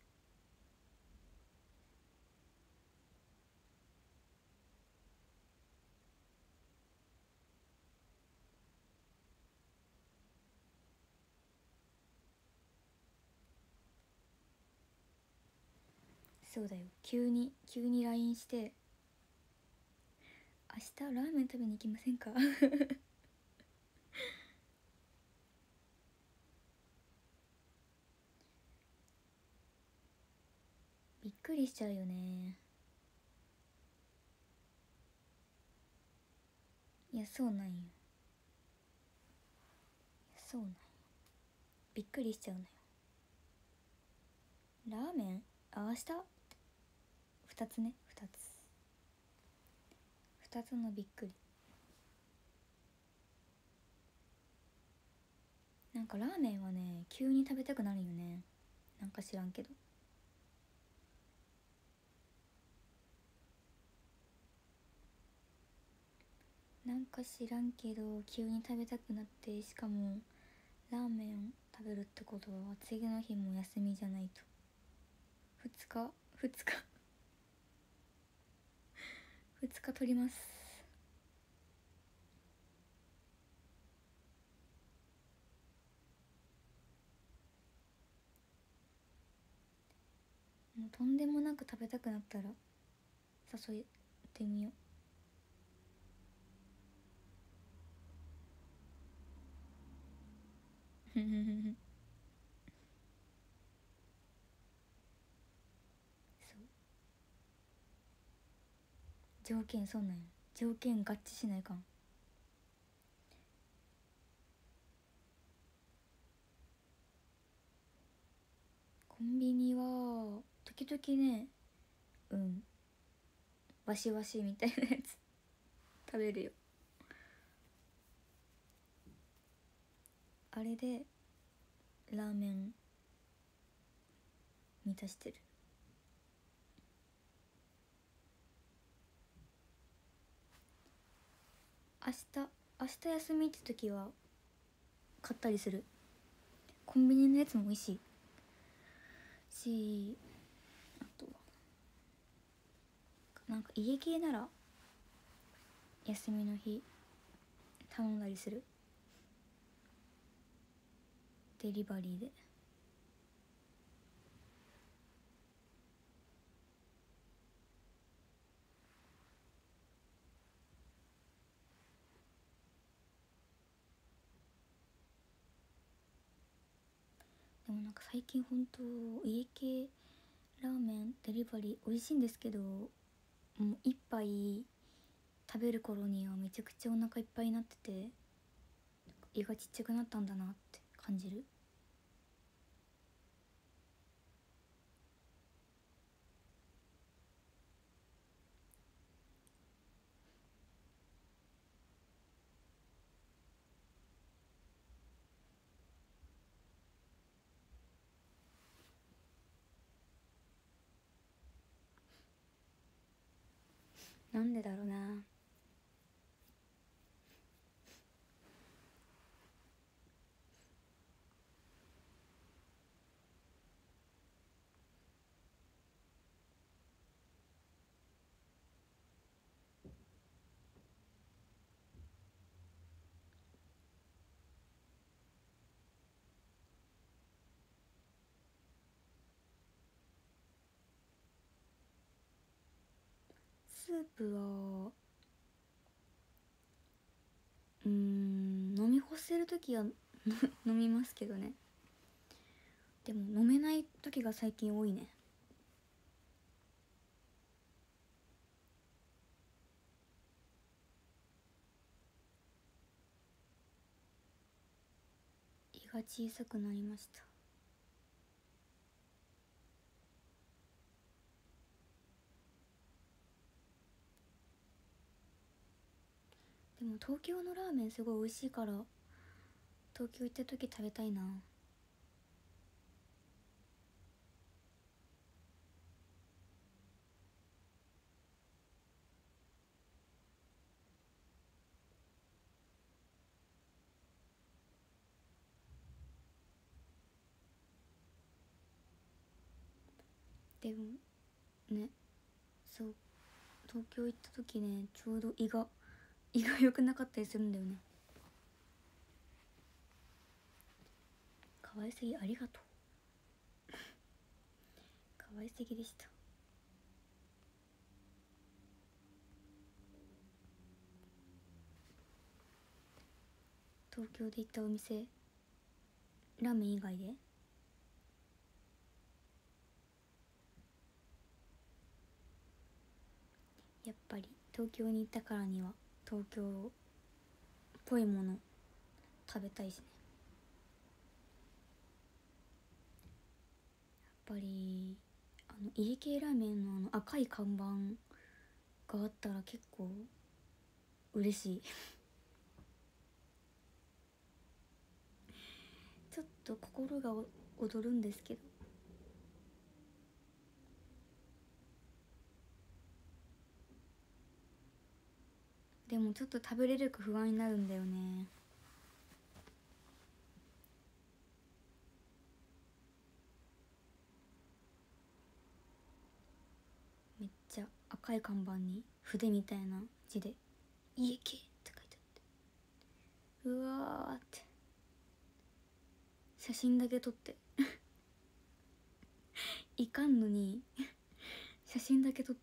そうだよ、急に急に ライン して明日ラーメン食べに行きませんかびっくりしちゃうよね。いやそうなんよ、そうなんよ、びっくりしちゃうのよ。ラーメンあ明日ふたつね、ふたつふたつのびっくり。なんかラーメンはね急に食べたくなるよね、なんか知らんけど。なんか知らんけど急に食べたくなって、しかもラーメン食べるってことは次の日も休みじゃないと。ふつかふつかふつか取ります。もうとんでもなく食べたくなったら誘ってみよう。ふふふふ。そう条件そうなんよ、条件合致しないかん。コンビニは時々ね、うんわしわしみたいなやつ食べるよ。あれでラーメン満たしてる。明日明日休みって時は買ったりする。コンビニのやつも美味しいし、あとはなんか家系なら休みの日頼んだりする、デリバリーで。でもなんか最近ほんと家系ラーメンデリバリー美味しいんですけど、もう一杯食べる頃にはめちゃくちゃお腹いっぱいになってて、胃がちっちゃくなったんだなって感じる。 なんでだろうな。スープはうーん飲み干せる時は飲みますけどね。でも飲めない時が最近多いね。胃が小さくなりました。でも東京のラーメンすごい美味しいから東京行った時食べたいな。でもね、そう東京行った時ね、ちょうど胃が胃が良くなかったりするんだよね。可愛すぎ、ありがとう可愛すぎでした。東京で行ったお店、ラーメン以外でやっぱり東京に行ったからには東京っぽいもの食べたいしね。やっぱりあの家系ラーメンのあの赤い看板があったら結構嬉しいちょっと心が躍るんですけど、でもちょっと食べれるか不安になるんだよね。めっちゃ赤い看板に筆みたいな字で「家系」って書いてあって、うわーって写真だけ撮っていかんのに写真だけ撮った。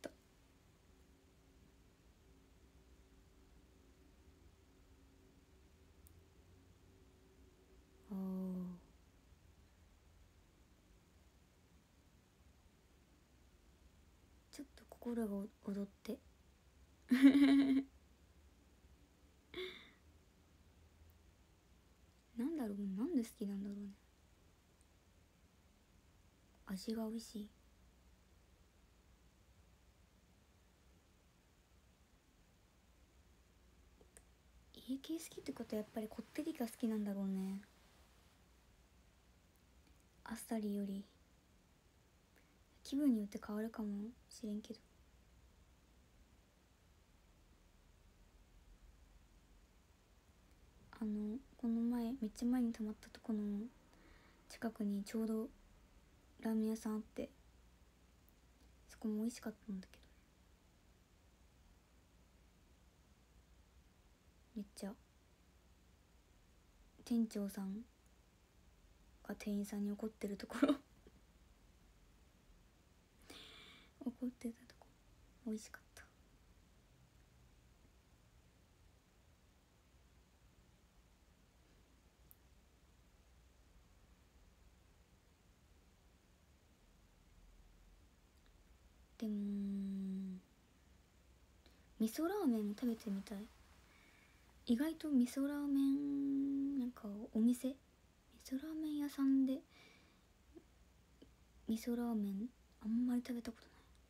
あーちょっと心が躍ってなんだろう、なんで好きなんだろうね。味が美味しい。家系好きってことはやっぱりこってりが好きなんだろうね。あっさりより気分によって変わるかもしれんけど、あのこの前めっちゃ前に泊まったとこの近くにちょうどラーメン屋さんあって、そこも美味しかったんだけどね。めっちゃ店長さんが店員さんに怒ってるところ怒ってたとこ美味しかった。でも味噌ラーメンも食べてみたい。意外と味噌ラーメンなんかお店、味噌ラーメン屋さんで味噌ラーメンあんまり食べたことない。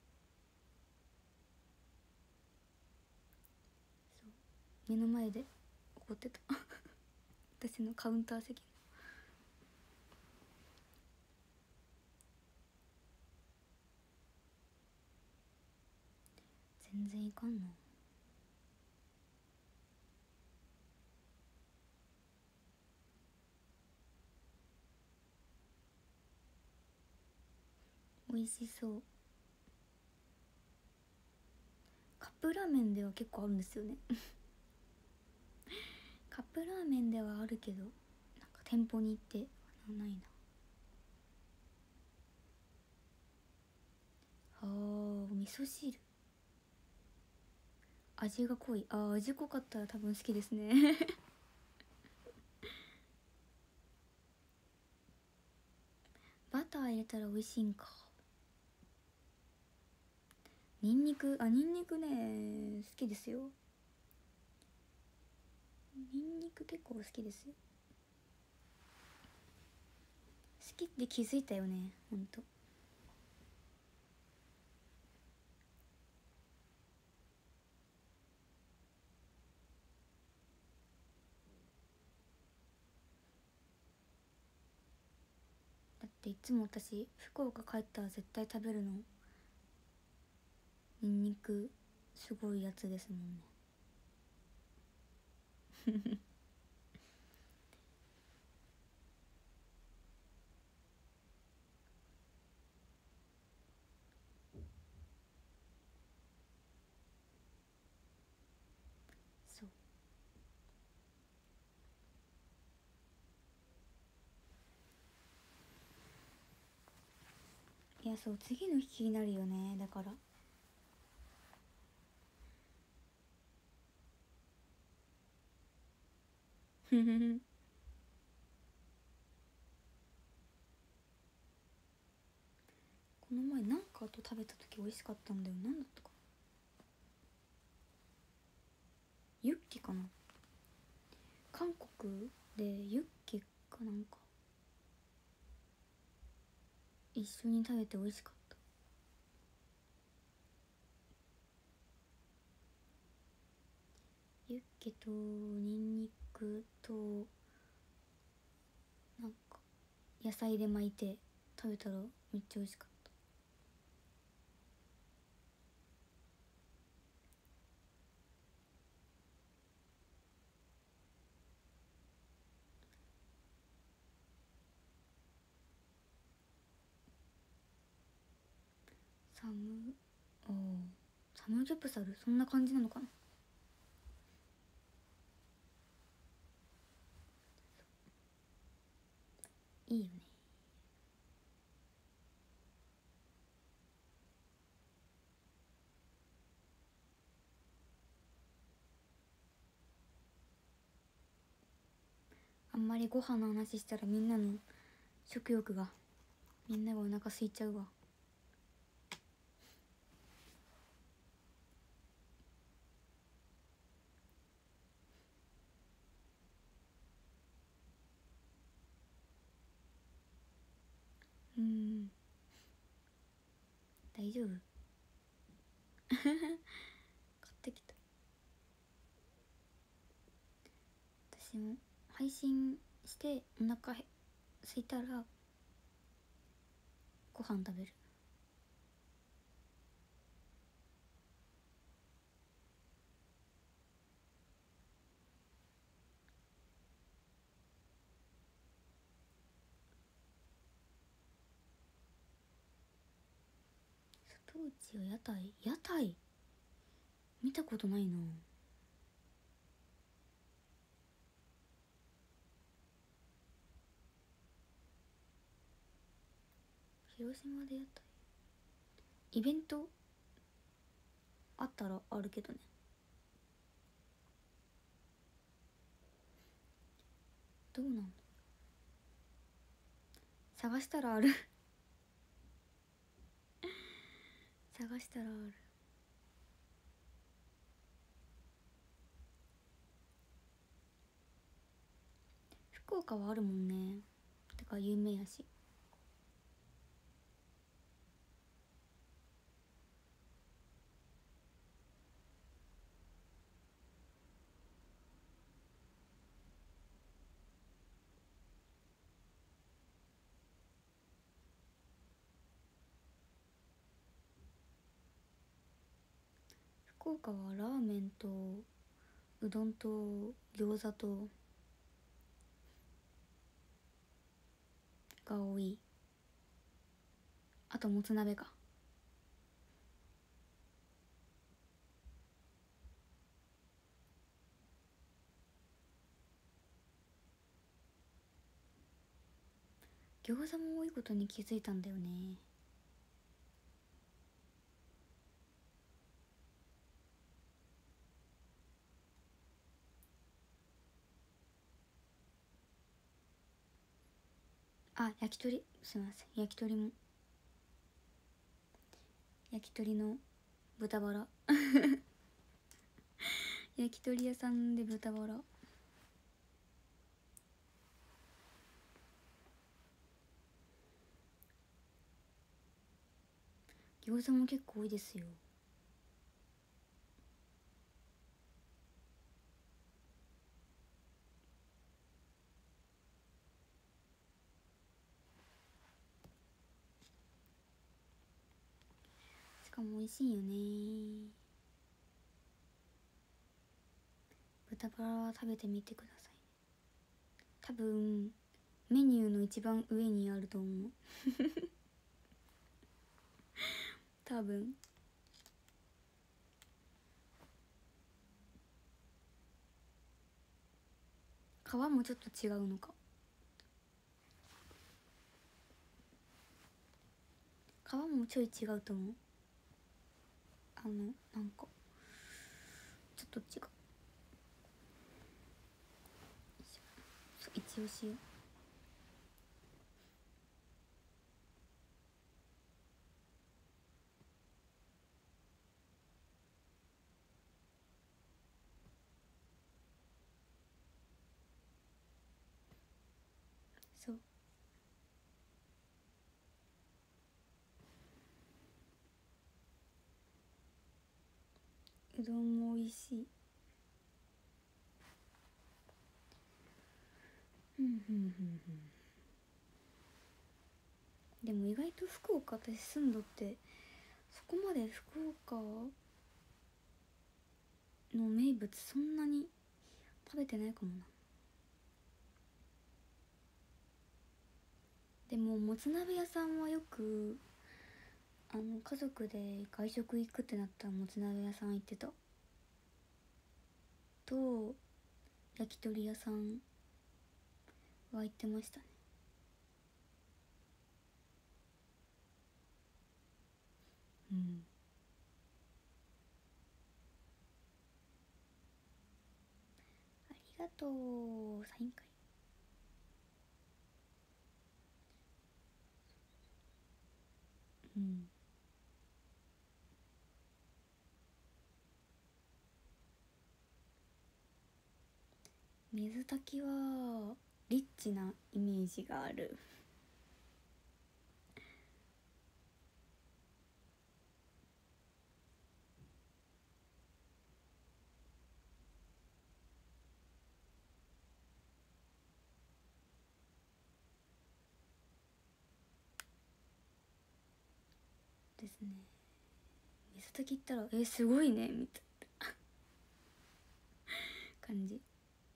そう目の前で怒ってた私のカウンター席。 全然いかんの。美味しそう。カップラーメンでは結構あるんですよねカップラーメンではあるけど、なんか店舗に行ってないな。あー、味噌汁味が濃い。あー、味濃かったら多分好きですねバター入れたら美味しいんか。ニンニク、あ、ニンニクね好きですよ。ニンニク結構好きですよ。好きって気づいたよね、ほんと。だっていつも私福岡帰ったら絶対食べるのニンニクすごいやつですもんねそう。いや、そう次の日気になるよね。だからふふふこの前なんかと食べた時美味しかったんだよ。なんだったかな。ユッケかな。韓国でユッケかなんか一緒に食べて美味しかった。ユッケとニンニクとなんか野菜で巻いて食べたらめっちゃ美味しかった。サムおーサムギョプサルそんな感じなのかな。いいよね。あんまりご飯の話したらみんなの食欲がみんながお腹空いちゃうわ。うん、大丈夫買ってきた。私も配信してお腹へ空いたらご飯食べる。当地は屋台屋台見たことないな。広島で屋台イベントあったらあるけどね。どうなんだ。探したらある探したらある。福岡はあるもんね。だから有名やし。 福岡はラーメンとうどんと餃子とが多い。あともつ鍋か。餃子も多いことに気づいたんだよね。あ、焼き鳥、すみません、焼き鳥も、焼き鳥の豚バラ焼き鳥屋さんで豚バラ、餃子も結構多いですよ。しかも美味しいよね。豚バラは食べてみてください。多分メニューの一番上にあると思う多分。皮もちょっと違うのか。皮もちょい違うと思う。あのなんかちょっと違う。一応しよう。そう、うどんも美味しい。うんうんうんうん。でも意外と福岡、私住んどってそこまで福岡の名物そんなに食べてないかもな。でももつ鍋屋さんはよく、あの家族で外食行くってなったらもつ鍋屋さん行ってた。と焼き鳥屋さんは行ってましたね。うん。ありがとう、サイン会。うん。水炊きはリッチなイメージがある。ですね。水炊きったらえすごいねみたいな感じ。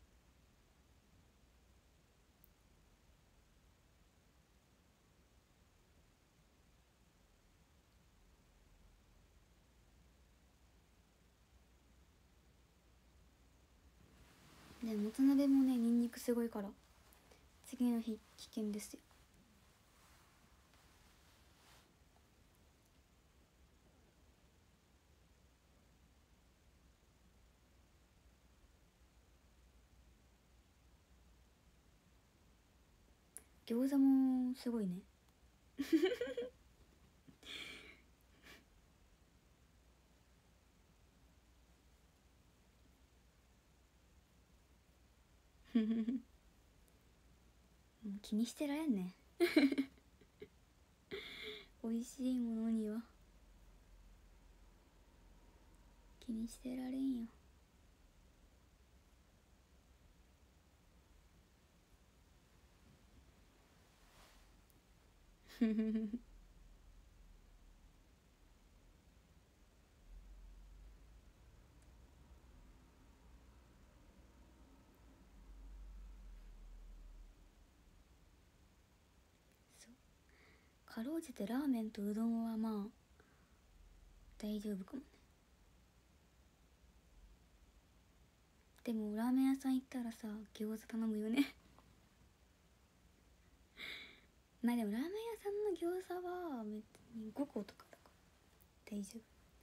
でもつ鍋もねニンニクすごいから次の日危険ですよ。餃子もすごいねもう気にしてられんね美味しいものには気にしてられんよかろうじてラーメンとうどんはまあ大丈夫かもね。でもラーメン屋さん行ったらさ餃子頼むよねまあでもラーメン屋さんの餃子は別にごことかだから大丈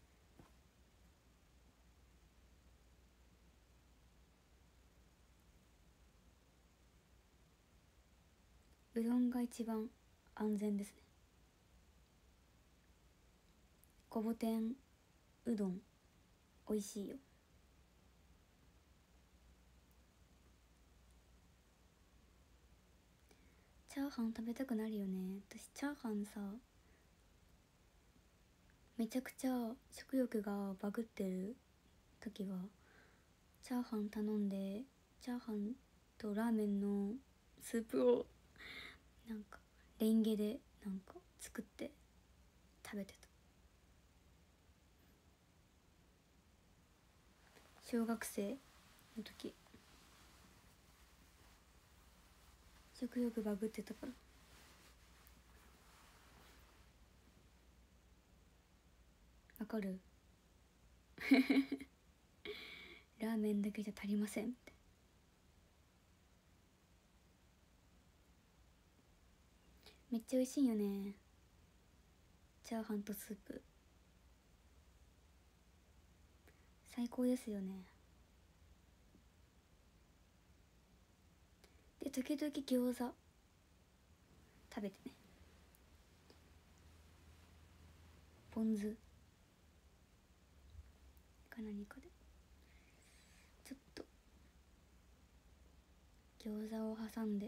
夫。うどんが一番安全ですね。ごぼ天うどん美味しいよ。チャーハン食べたくなるよね。私チャーハンさめちゃくちゃ食欲がバグってる時はチャーハン頼んでチャーハンとラーメンのスープをなんかレンゲでなんか作って食べてた。小学生の時食欲バグってたから。わかるラーメンだけじゃ足りませんって。めっちゃ美味しいよねチャーハンとスープ。最高ですよね。で時々餃子食べてね。ポン酢か何かでちょっと餃子を挟んで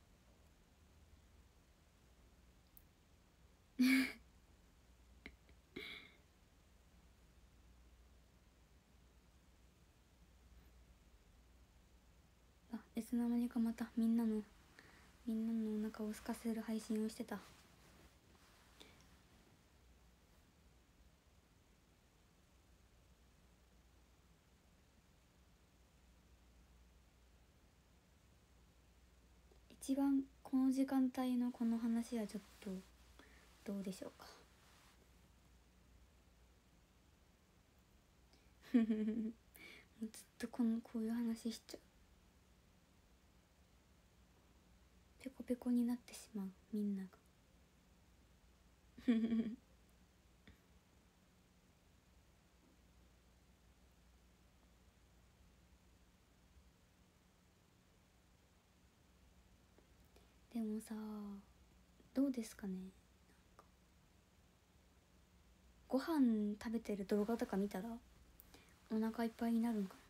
あいつの間にかまたみんなのみんなのお腹を空かせる配信をしてた。一番この時間帯のこの話はちょっとどうでしょうかもうずっとこのこういう話しちゃう。ペコペコになってしまうみんながでもさどうですかね。なんかご飯食べてる動画とか見たらお腹いっぱいになるんか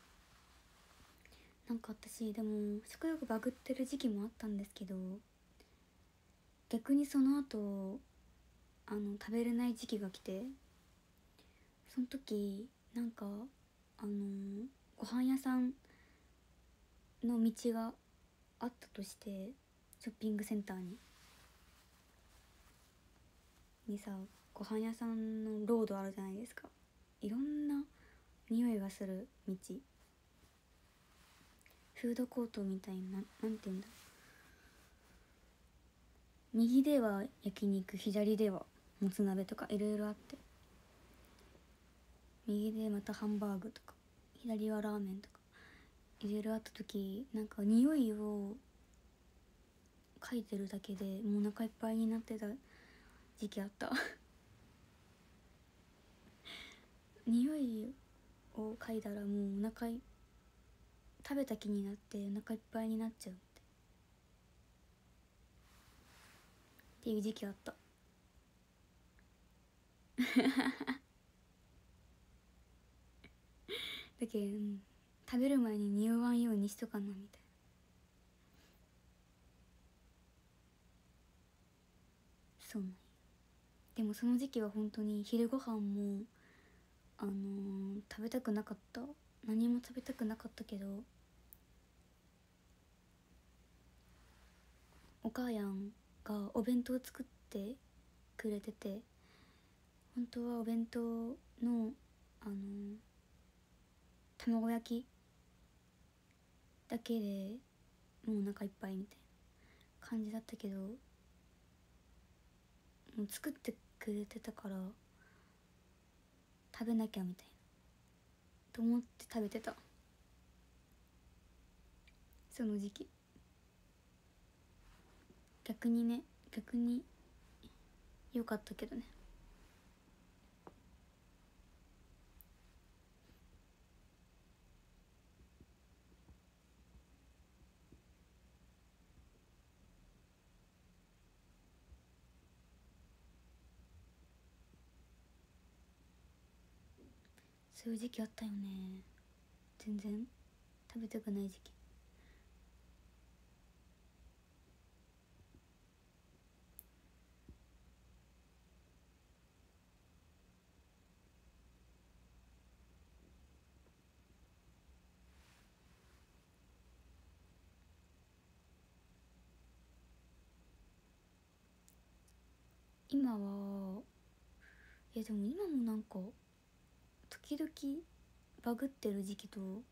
な。なんか私でも食欲バグってる時期もあったんですけど逆にその後あの食べれない時期が来てその時なんかあのご飯屋さんの道があったとしてショッピングセンターににさご飯屋さんのロードあるじゃないですか。いろんな匂いがする道フードコートみたいななんていうんだ右では焼肉左ではもつ鍋とかいろいろあって右でまたハンバーグとか左はラーメンとかいろいろあった時なんか匂いを嗅いでるだけでもうお腹いっぱいになってた時期あった匂いを嗅いだらもうお腹い食べた気になってお腹いっぱいになっちゃうってっていう時期あっただけど、うん、食べる前に匂わんようにしとかなみたいな。そうなんや。でもその時期は本当に昼ご飯もあのー、食べたくなかった。何も食べたくなかったけどお母やんがお弁当作ってくれてて本当はお弁当のあのー、卵焼きだけでもうお腹いっぱいみたいな感じだったけどもう作ってくれてたから食べなきゃみたいなと思って食べてた、その時期。逆にね、逆に良かったけどね。そういう時期あったよね。全然食べたくない時期。今はいやでも今もなんか時々バグってる時期とお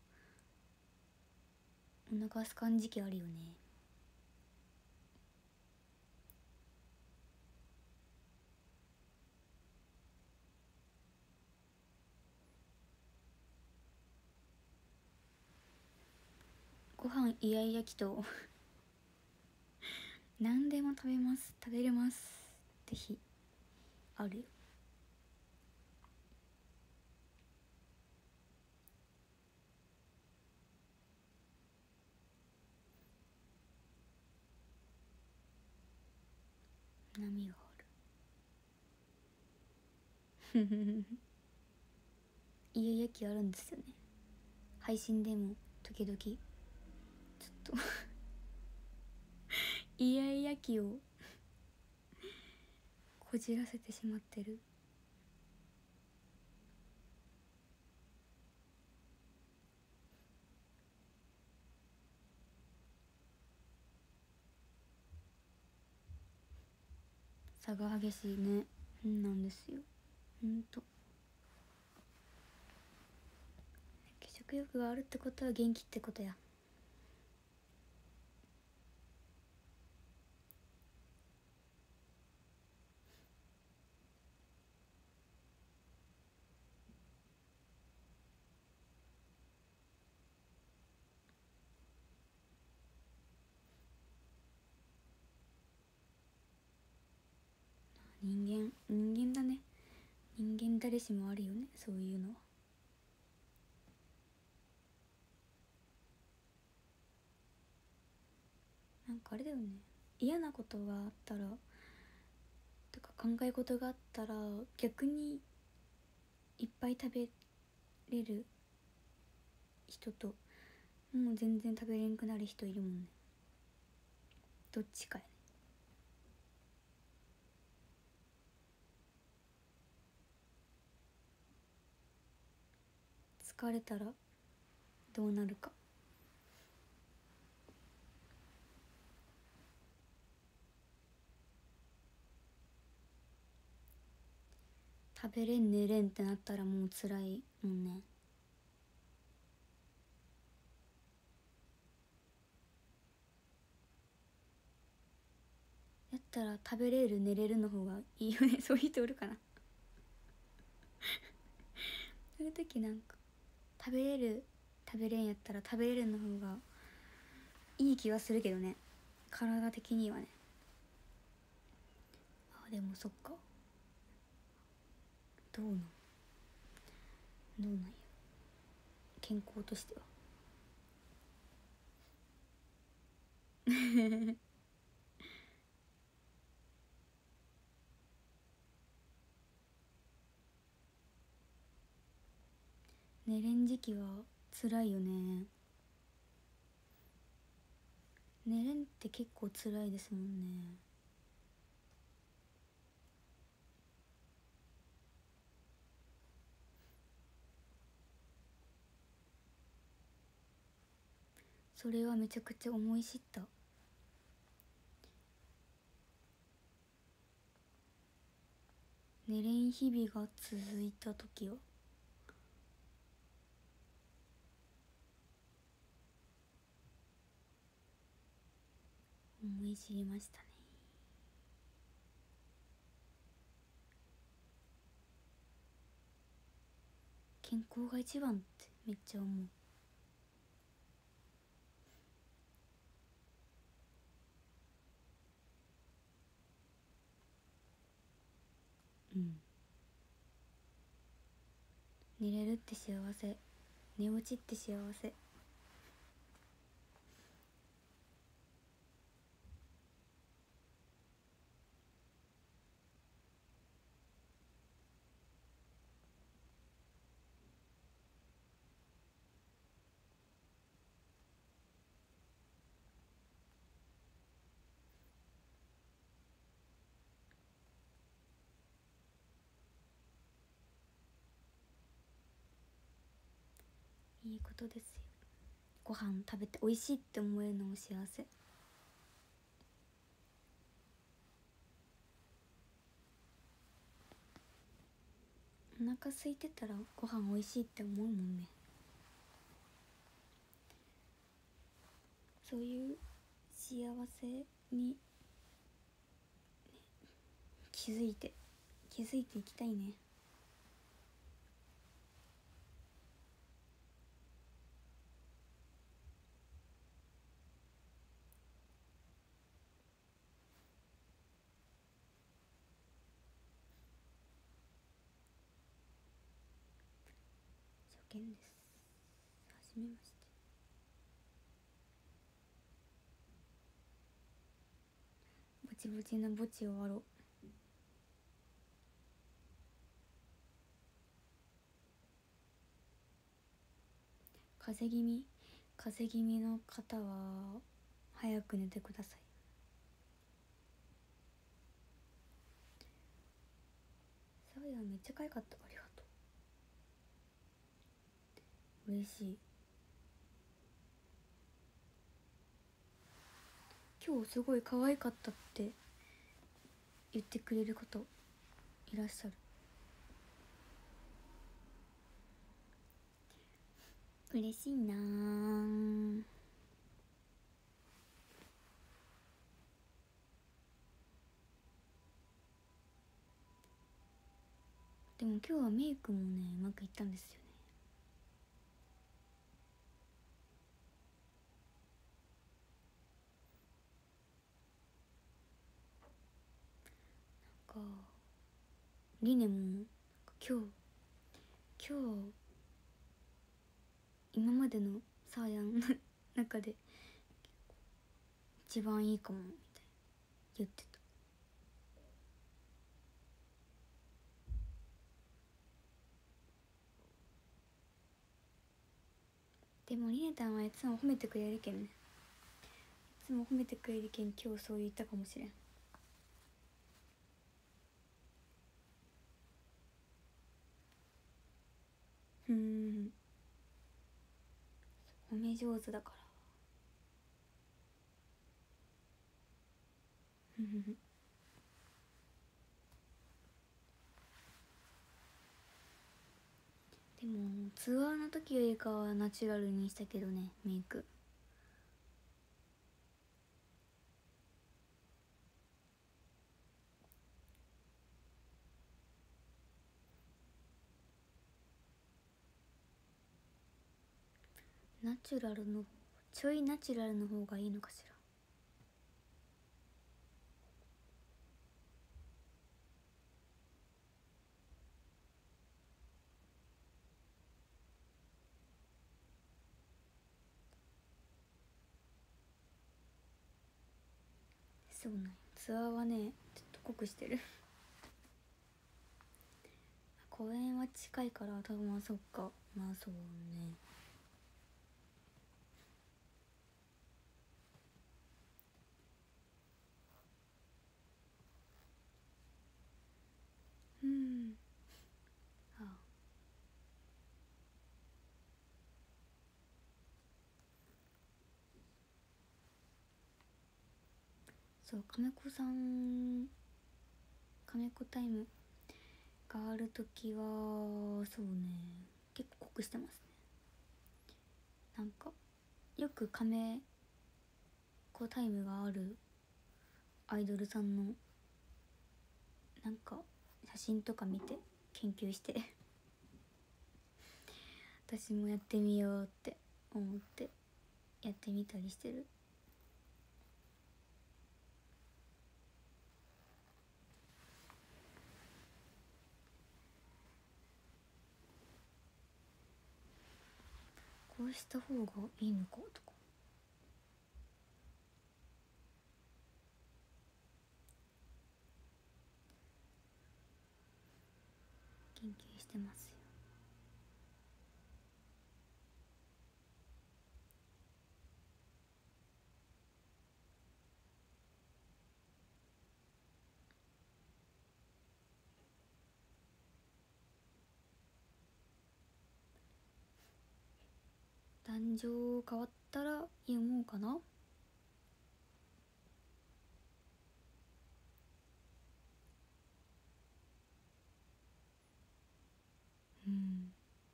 腹すかん時期あるよね。ご飯イヤイヤ期と何でも食べます食べれますって日あるよ。波があるイヤイヤ期あるんですよね。配信でも時々ちょっとイヤイヤ期をこじらせてしまってる。差が激しいね。うんなんですよ。ほんと食欲があるってことは元気ってことや。人間人間だね。人間誰しもあるよね、そういうのは。なんかあれだよね、嫌なことがあったらとか考え事があったら逆にいっぱい食べれる人ともう全然食べれんくなる人いるもんね。どっちかやね。疲れたらどうなるか。食べれん寝れんってなったらもう辛いもんね。やったら食べれる寝れるの方がいいよねそういう人おるかなそういう時なんか食べれる食べれんやったら食べれるの方がいい気はするけどね、体的にはね。あでもそっか、どうなんどうなんや健康としては寝れん時期は辛いよね。寝れんって結構辛いですもんね。それはめちゃくちゃ思い知った。寝れん日々が続いた時は思い知りましたね。 健康が一番ってめっちゃ思う。うん、寝れるって幸せ、寝落ちって幸せ。いいことですよ。ご飯食べて美味しいって思えるのも幸せ。お腹空いてたらご飯美味しいって思うもんね。そういう幸せに、ね、気づいて気づいていきたいね。初見です。はじめまして。ぼちぼちなぼち終わろう。風邪気味風邪気味の方は早く寝てください。さあやめっちゃ可愛かった。ありがとう。嬉しい。今日すごい可愛かったって言ってくれる方いらっしゃる。嬉しいなー。でも今日はメイクもねうまくいったんですよね。なんかリネも今日今日今までのサーヤンの中で一番いいかもみたいな言ってた。でもリネタンはいつも褒めてくれるけんね。いつも褒めてくれるけん今日そう言ったかもしれん。うーん、褒め上手だから。ふふふ。でもツアーの時よりかはナチュラルにしたけどね、メイク。ナチュラルのちょいナチュラルの方がいいのかしら。そうなんよ。ツアーはねちょっと濃くしてる公園は近いから多分。まあそっか、まあそうね。うん。ああ、そう、亀子さん亀子タイムがあるときはそうね結構濃くしてますね。なんかよく亀子タイムがあるアイドルさんのなんか写真とか見て研究して私もやってみようって思ってやってみたりしてる。こうした方がいいのかとか研究してますよ。壇上変わったら読もうかな。うん。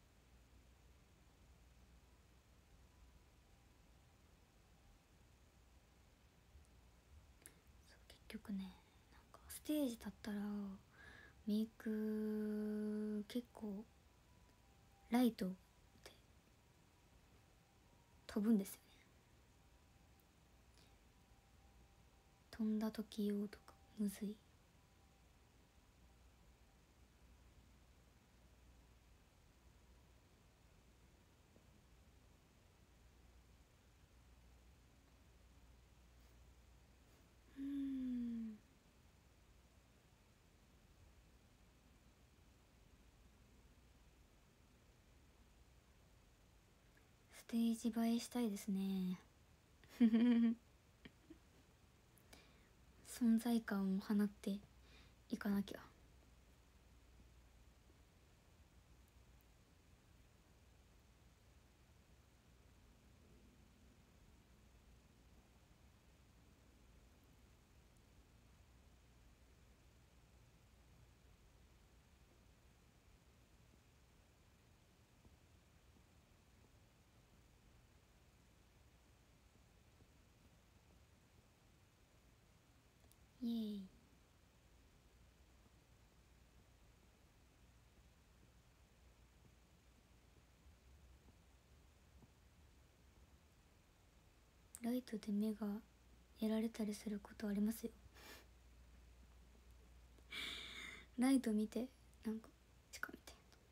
そう結局ね、なんかステージ立ったらメイク結構ライトって飛ぶんですよね。飛んだ時用とかむずい。うーん。ステージ映えしたいですね。存在感を放っていかなきゃ。イエーイ。ライトで目がやられたりすることありますよ。ライト見てなんか近見て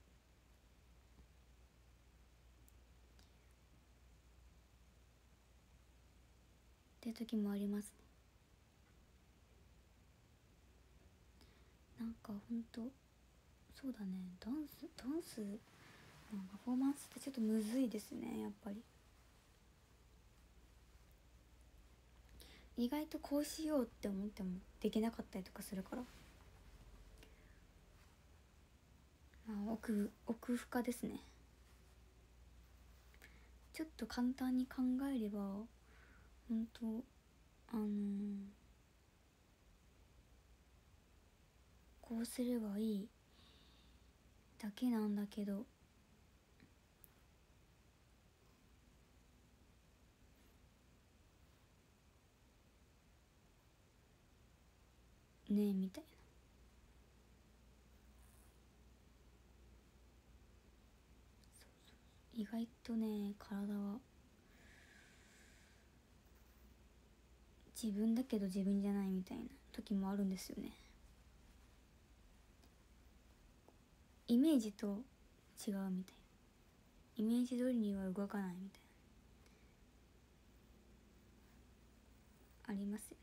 って時もありますね。なんかほんとそうだね、ダンスダンスのパフォーマンスってちょっとむずいですね、やっぱり。意外とこうしようって思ってもできなかったりとかするから、まあ、奥奥深ですね。ちょっと簡単に考えればほんとあのー、こうすればいいだけなんだけど、ねえみたいな。意外とね、体は自分だけど自分じゃないみたいな時もあるんですよね。イメージと違うみたいな、イメージ通りには動かないみたいなありますよね。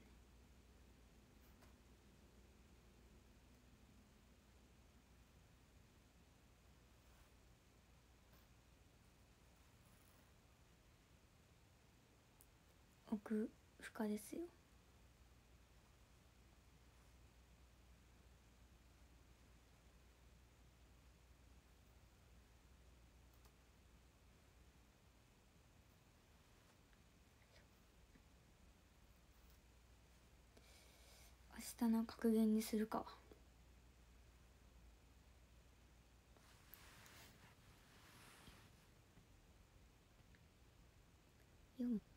奥深ですよ。明日の格言にするか。読む。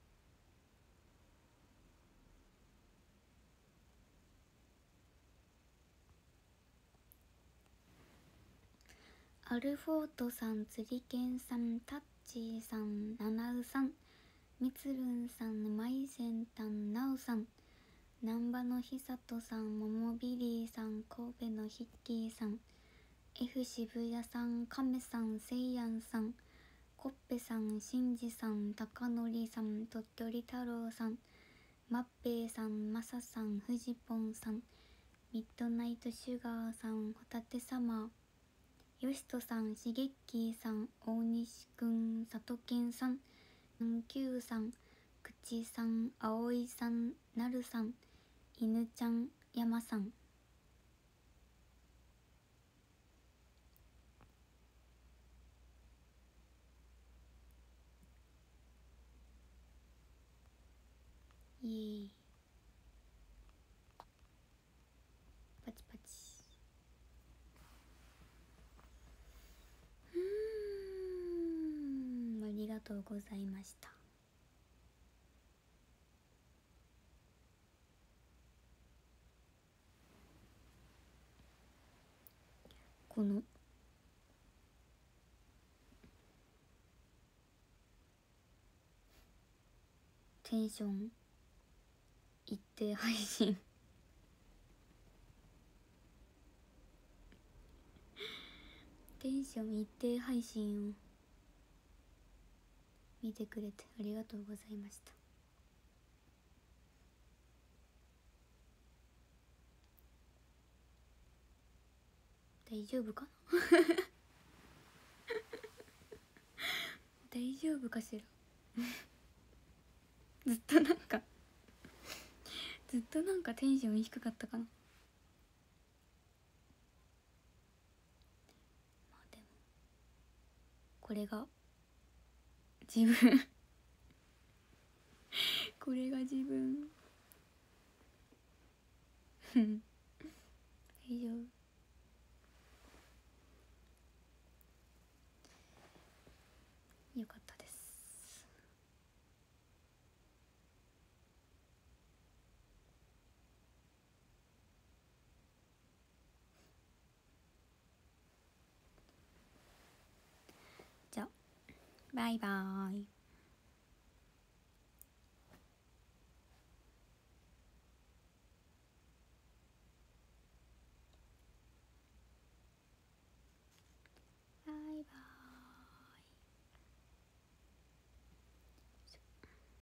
アルフォートさん、釣りけんさん、タッチーさん、ナナウさん、みつるんさん、マイセンタン、ナウさん、南波のひさとさん、モモビリーさん、神戸のヒッキーさん、F 渋谷さん、カメさん、セイヤンさん、コッペさん、シンジさん、タカノリさん、鳥取太郎さん、マッペイさん、マサさん、フジポンさん、ミッドナイトシュガーさん、ホタテサマー、ヨシトさん、シゲッキーさん、大西くん、サトケンさん、ンキューさん、くちさん、あおいさん、なるさん、いぬちゃん、やまさん。イエーイ。パチパチ。うーん、ありがとうございました。このテンション一定配信テンション一定配信を見てくれてありがとうございました。大丈夫かな大丈夫かしらずっとなんかずっとなんかテンション低かったかな。まあでもこれが自分これが自分大丈夫。よかったです。じゃあバイバーイ。